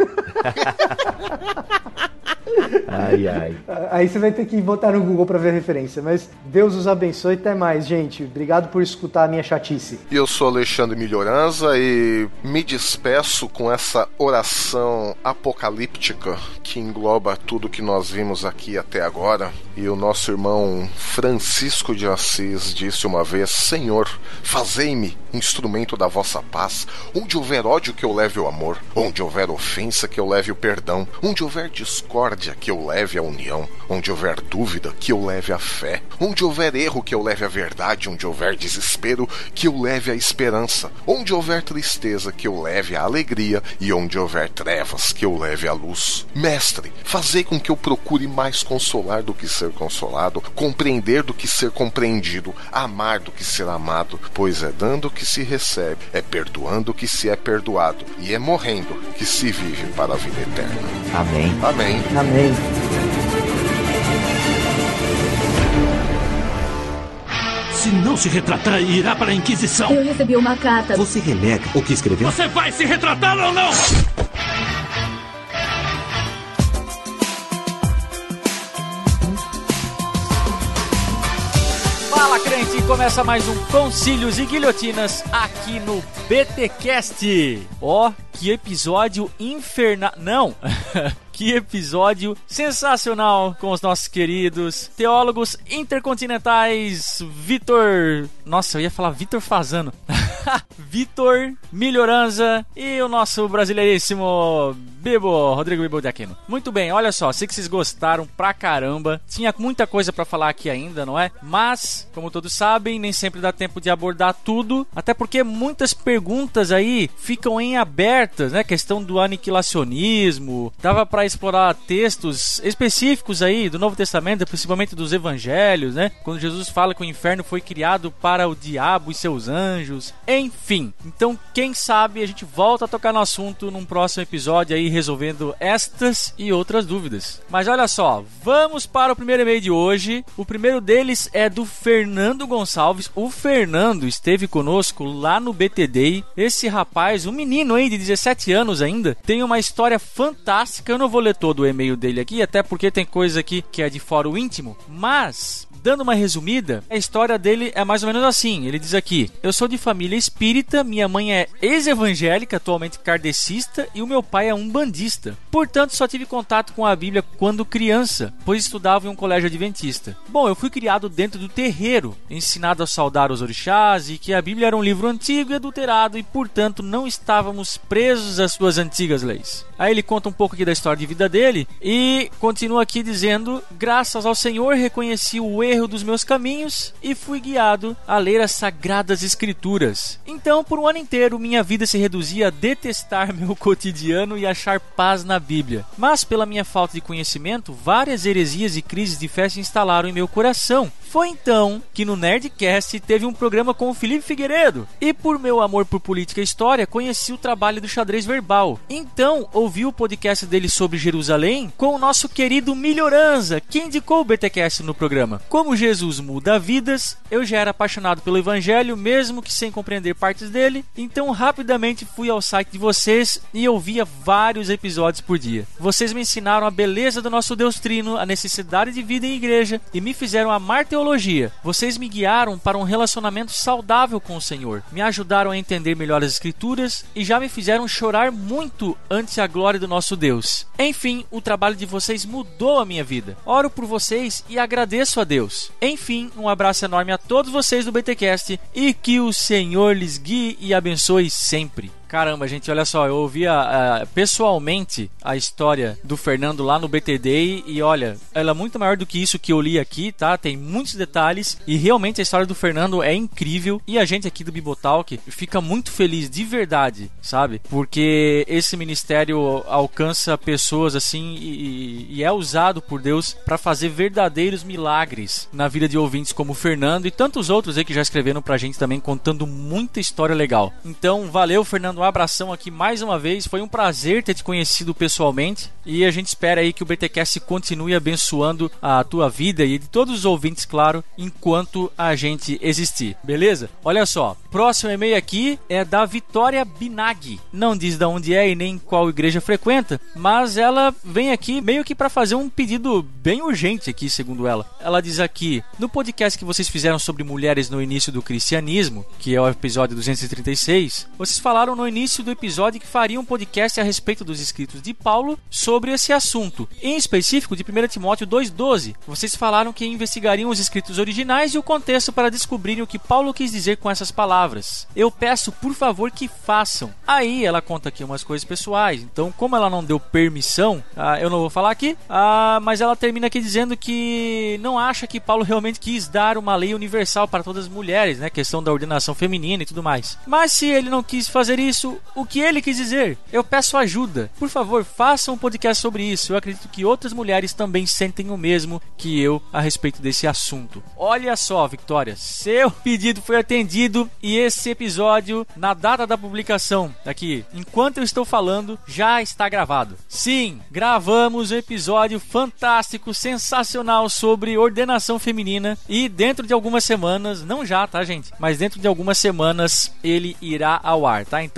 B: Ai, ai.
D: Aí você vai ter que botar no Google pra ver a referência, mas Deus os abençoe, até mais, gente. Obrigado por escutar a minha chatice.
C: Eu sou Alexandre Melhoranza e me despeço com essa oração apocalíptica que engloba tudo que nós vimos aqui até agora. E o nosso irmão Francisco de Assis disse uma vez: Senhor, fazei-me instrumento da vossa paz. Onde houver ódio, que eu leve o amor. Onde houver ofensa, que eu leve o perdão. Onde houver discórdia, que eu leve a união. Onde houver dúvida, que eu leve a fé. Onde houver erro, que eu leve a verdade. Onde houver desespero, que eu leve a esperança. Onde houver tristeza, que eu leve a alegria. E onde houver trevas, que eu leve a luz. Mestre, fazei com que eu procure mais consolar do que ser consolado, compreender do que ser compreendido, amar do que ser amado, pois é dando que se recebe, é perdoando que se é perdoado, e é morrendo que se vive para a vida eterna.
B: Amém.
C: Amém.
D: Amém.
F: Se não se retratar, irá para a Inquisição.
G: Eu recebi uma carta.
F: Você renega o que escreveu?
H: Você vai se retratar ou não? Fala, crente! Começa mais um Concílios e Guilhotinas aqui no BTcast. Ó,
G: que episódio infernal. Não! Que episódio sensacional com os nossos queridos teólogos intercontinentais Vitor... Nossa, eu ia falar Vitor Fazano. Vitor Melhoranza e o nosso brasileiríssimo Rodrigo Bibo de Aquino. Muito bem, olha só, sei que vocês gostaram pra caramba. Tinha muita coisa pra falar aqui ainda, não é? Mas, como todos sabem, nem sempre dá tempo de abordar tudo, até porque muitas perguntas aí ficam em abertas, né? Questão do aniquilacionismo, dava pra explorar textos específicos aí do Novo Testamento, principalmente dos Evangelhos, né? Quando Jesus fala que o inferno foi criado para o diabo e seus anjos, enfim. Então, quem sabe a gente volta a tocar no assunto num próximo episódio aí, resolvendo estas e outras dúvidas. Mas olha só, vamos para o primeiro e-mail de hoje. O primeiro deles é do Fernando Gonçalves. O Fernando esteve conosco lá no BT Day. Esse rapaz, um menino aí de 17 anos ainda, tem uma história fantástica. Eu não vou ler todo o e-mail dele aqui, até porque tem coisa aqui que é de fórum íntimo, mas... dando uma resumida, a história dele é mais ou menos assim. Ele diz aqui: eu sou de família espírita, minha mãe é ex-evangélica, atualmente kardecista, e o meu pai é umbandista. Portanto, só tive contato com a Bíblia quando criança, pois estudava em um colégio adventista. Bom, eu fui criado dentro do terreiro, ensinado a saudar os orixás e que a Bíblia era um livro antigo e adulterado e, portanto, não estávamos presos às suas antigas leis. Aí ele conta um pouco aqui da história de vida dele e continua aqui dizendo: graças ao Senhor reconheci o erro dos meus caminhos e fui guiado a ler as sagradas escrituras. Então, por um ano inteiro, minha vida se reduzia a detestar meu cotidiano e achar paz na Bíblia. Mas, pela minha falta de conhecimento, várias heresias e crises de fé se instalaram em meu coração. Foi então que no Nerdcast teve um programa com o Felipe Figueiredo. E por meu amor por política e história, conheci o trabalho do xadrez verbal. Então, ouvi o podcast dele sobre Jerusalém com o nosso querido Melhoranza, que indicou o BTcast no programa. Como Jesus muda vidas, eu já era apaixonado pelo Evangelho, mesmo que sem compreender partes dele. Então, rapidamente fui ao site de vocês e ouvia vários episódios por dia. Vocês me ensinaram a beleza do nosso Deus Trino, a necessidade de vida em igreja e me fizeram amar teologia. Vocês me guiaram para um relacionamento saudável com o Senhor, me ajudaram a entender melhor as Escrituras e já me fizeram chorar muito ante a glória do nosso Deus. Enfim, o trabalho de vocês mudou a minha vida. Oro por vocês e agradeço a Deus. Enfim, um abraço enorme a todos vocês do BTcast e que o Senhor lhes guie e abençoe sempre. Caramba, gente, olha só, eu ouvi pessoalmente a história do Fernando lá no BT Day e olha, ela é muito maior do que isso que eu li aqui, tá? Tem muitos detalhes e realmente a história do Fernando é incrível e a gente aqui do Bibotalk fica muito feliz de verdade, sabe? Porque esse ministério alcança pessoas assim e é usado por Deus para fazer verdadeiros milagres na vida de ouvintes como o Fernando e tantos outros aí que já escreveram pra gente também contando muita história legal. Então, valeu, Fernando. Um abração aqui mais uma vez, foi um prazer ter te conhecido pessoalmente e a gente espera aí que o BTcast continue abençoando a tua vida e de todos os ouvintes, claro, enquanto a gente existir, beleza? Olha só, próximo e-mail aqui é da Vitória Binag, não diz de onde é e nem qual igreja frequenta, mas ela vem aqui meio que para fazer um pedido bem urgente aqui, segundo ela. Ela diz aqui: no podcast que vocês fizeram sobre mulheres no início do cristianismo, que é o episódio 236, vocês falaram no início do episódio que faria um podcast a respeito dos escritos de Paulo sobre esse assunto, em específico de 1 Timóteo 2,12. Vocês falaram que investigariam os escritos originais e o contexto para descobrirem o que Paulo quis dizer com essas palavras. Eu peço, por favor, que façam. Aí ela conta aqui umas coisas pessoais, então como ela não deu permissão, eu não vou falar aqui, mas ela termina aqui dizendo que não acha que Paulo realmente quis dar uma lei universal para todas as mulheres, né, questão da ordenação feminina e tudo mais. Mas se ele não quis fazer isso, o que ele quis dizer? Eu peço ajuda. Por favor, façam um podcast sobre isso. Eu acredito que outras mulheres também sentem o mesmo que eu a respeito desse assunto. Olha só, Victoria, seu pedido foi atendido e esse episódio, na data da publicação, aqui, enquanto eu estou falando, já está gravado. Sim, gravamos um episódio fantástico, sensacional sobre ordenação feminina e dentro de algumas semanas, não já, tá, gente? Mas dentro de algumas semanas ele irá ao ar, tá? Então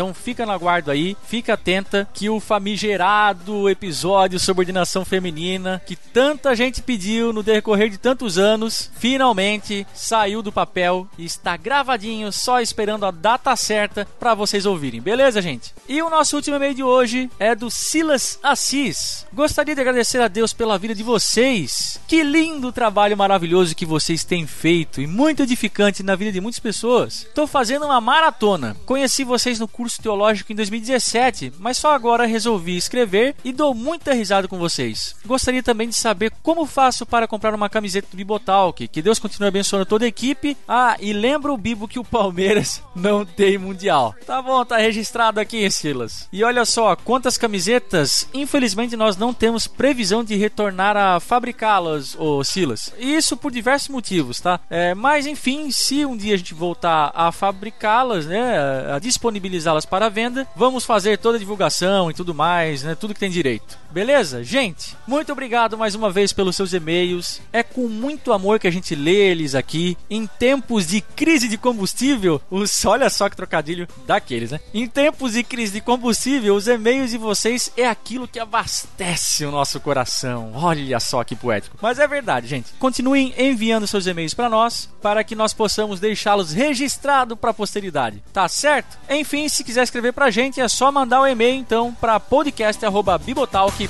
G: Então fica no aguardo aí, fica atenta que o famigerado episódio sobre ordenação feminina, que tanta gente pediu no decorrer de tantos anos, finalmente saiu do papel e está gravadinho, só esperando a data certa para vocês ouvirem. Beleza, gente? E o nosso último e-mail de hoje é do Silas Assis. Gostaria de agradecer a Deus pela vida de vocês. Que lindo trabalho maravilhoso que vocês têm feito e muito edificante na vida de muitas pessoas. Estou fazendo uma maratona. Conheci vocês no curso teológico em 2017, mas só agora resolvi escrever e dou muita risada com vocês. Gostaria também de saber como faço para comprar uma camiseta do Bibotalk. Que Deus continue abençoando toda a equipe. Ah, e lembra o Bibo que o Palmeiras não tem mundial. Tá bom, tá registrado aqui, Silas. E olha só, quantas camisetas, infelizmente nós não temos previsão de retornar a fabricá-las, ô Silas. Isso por diversos motivos, tá? Mas enfim, se um dia a gente voltar a fabricá-las, né, a disponibilizá-las para venda, vamos fazer toda a divulgação e tudo mais, né, tudo que tem direito. Beleza? Gente, muito obrigado mais uma vez pelos seus e-mails. É com muito amor que a gente lê eles aqui. Em tempos de crise de combustível, olha só que trocadilho daqueles, né? Em tempos de crise de combustível, os e-mails de vocês é aquilo que abastece o nosso coração. Olha só que poético. Mas é verdade, gente. Continuem enviando seus e-mails para nós, para que nós possamos deixá-los registrados para a posteridade. Tá certo? Enfim, se quiser escrever pra gente, é só mandar o e-mail então para podcast@bibotalk.com.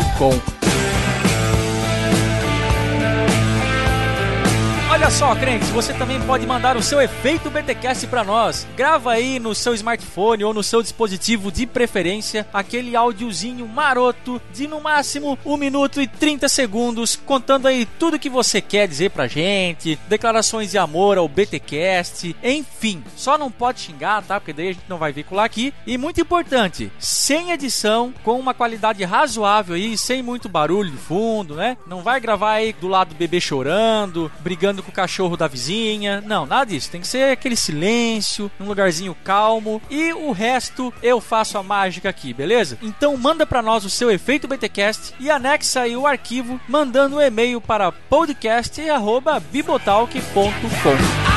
G: Olha só, crentes, você também pode mandar o seu efeito BTcast para nós. Grava aí no seu smartphone ou no seu dispositivo de preferência aquele áudiozinho maroto de no máximo 1 minuto e 30 segundos, contando aí tudo que você quer dizer pra gente, declarações de amor ao BTcast, enfim. Só não pode xingar, tá? Porque daí a gente não vai veicular aqui. E muito importante, sem edição, com uma qualidade razoável aí, sem muito barulho de fundo, né? Não vai gravar aí do lado do bebê chorando, brigando com o cachorro da vizinha. Não, nada disso. Tem que ser aquele silêncio, num lugarzinho calmo. E o resto eu faço a mágica aqui, beleza? Então manda pra nós o seu efeito BTcast e anexa aí o arquivo mandando um e-mail para podcast@bibotalk.com.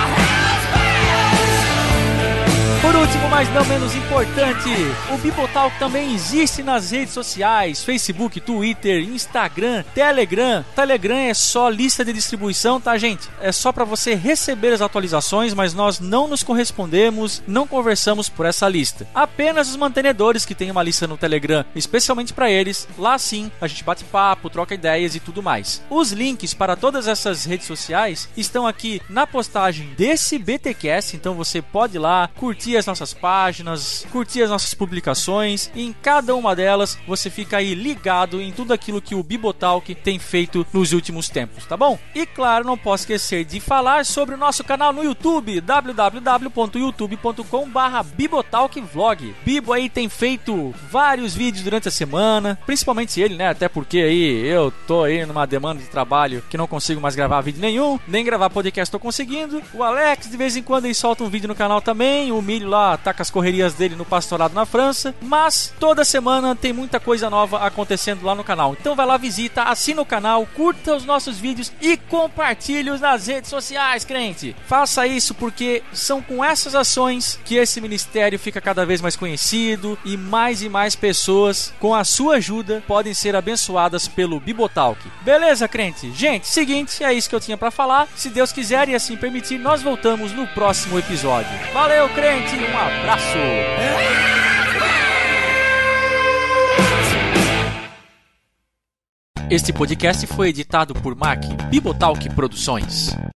G: Por último, mas não menos importante, o Bibotalk também existe nas redes sociais, Facebook, Twitter, Instagram, Telegram. Telegram é só lista de distribuição, tá, gente? É só para você receber as atualizações, mas nós não nos correspondemos, não conversamos por essa lista. Apenas os mantenedores que têm uma lista no Telegram, especialmente para eles, lá sim a gente bate papo, troca ideias e tudo mais. Os links para todas essas redes sociais estão aqui na postagem desse BTcast, então você pode ir lá, curtir as nossas páginas, curtir as nossas publicações, e em cada uma delas você fica aí ligado em tudo aquilo que o Bibotalk tem feito nos últimos tempos, tá bom? E claro, não posso esquecer de falar sobre o nosso canal no YouTube, www.youtube.com/bibotalkvlog. Bibo aí tem feito vários vídeos durante a semana, principalmente ele, né? Até porque aí eu tô aí numa demanda de trabalho que não consigo mais gravar vídeo nenhum, nem gravar podcast tô conseguindo. O Alex de vez em quando ele solta um vídeo no canal também, o Milho lá tá com as correrias dele no pastorado na França, mas toda semana tem muita coisa nova acontecendo lá no canal. Então vai lá, visita, assina o canal, curta os nossos vídeos e compartilhe-os nas redes sociais, crente. Faça isso porque são com essas ações que esse ministério fica cada vez mais conhecido e mais pessoas, com a sua ajuda, podem ser abençoadas pelo Bibotalk. Beleza, crente? Gente, seguinte, é isso que eu tinha pra falar. Se Deus quiser e assim permitir, nós voltamos no próximo episódio. Valeu, crente! Um abraço! Este podcast foi editado por Mac Bibotalk Produções.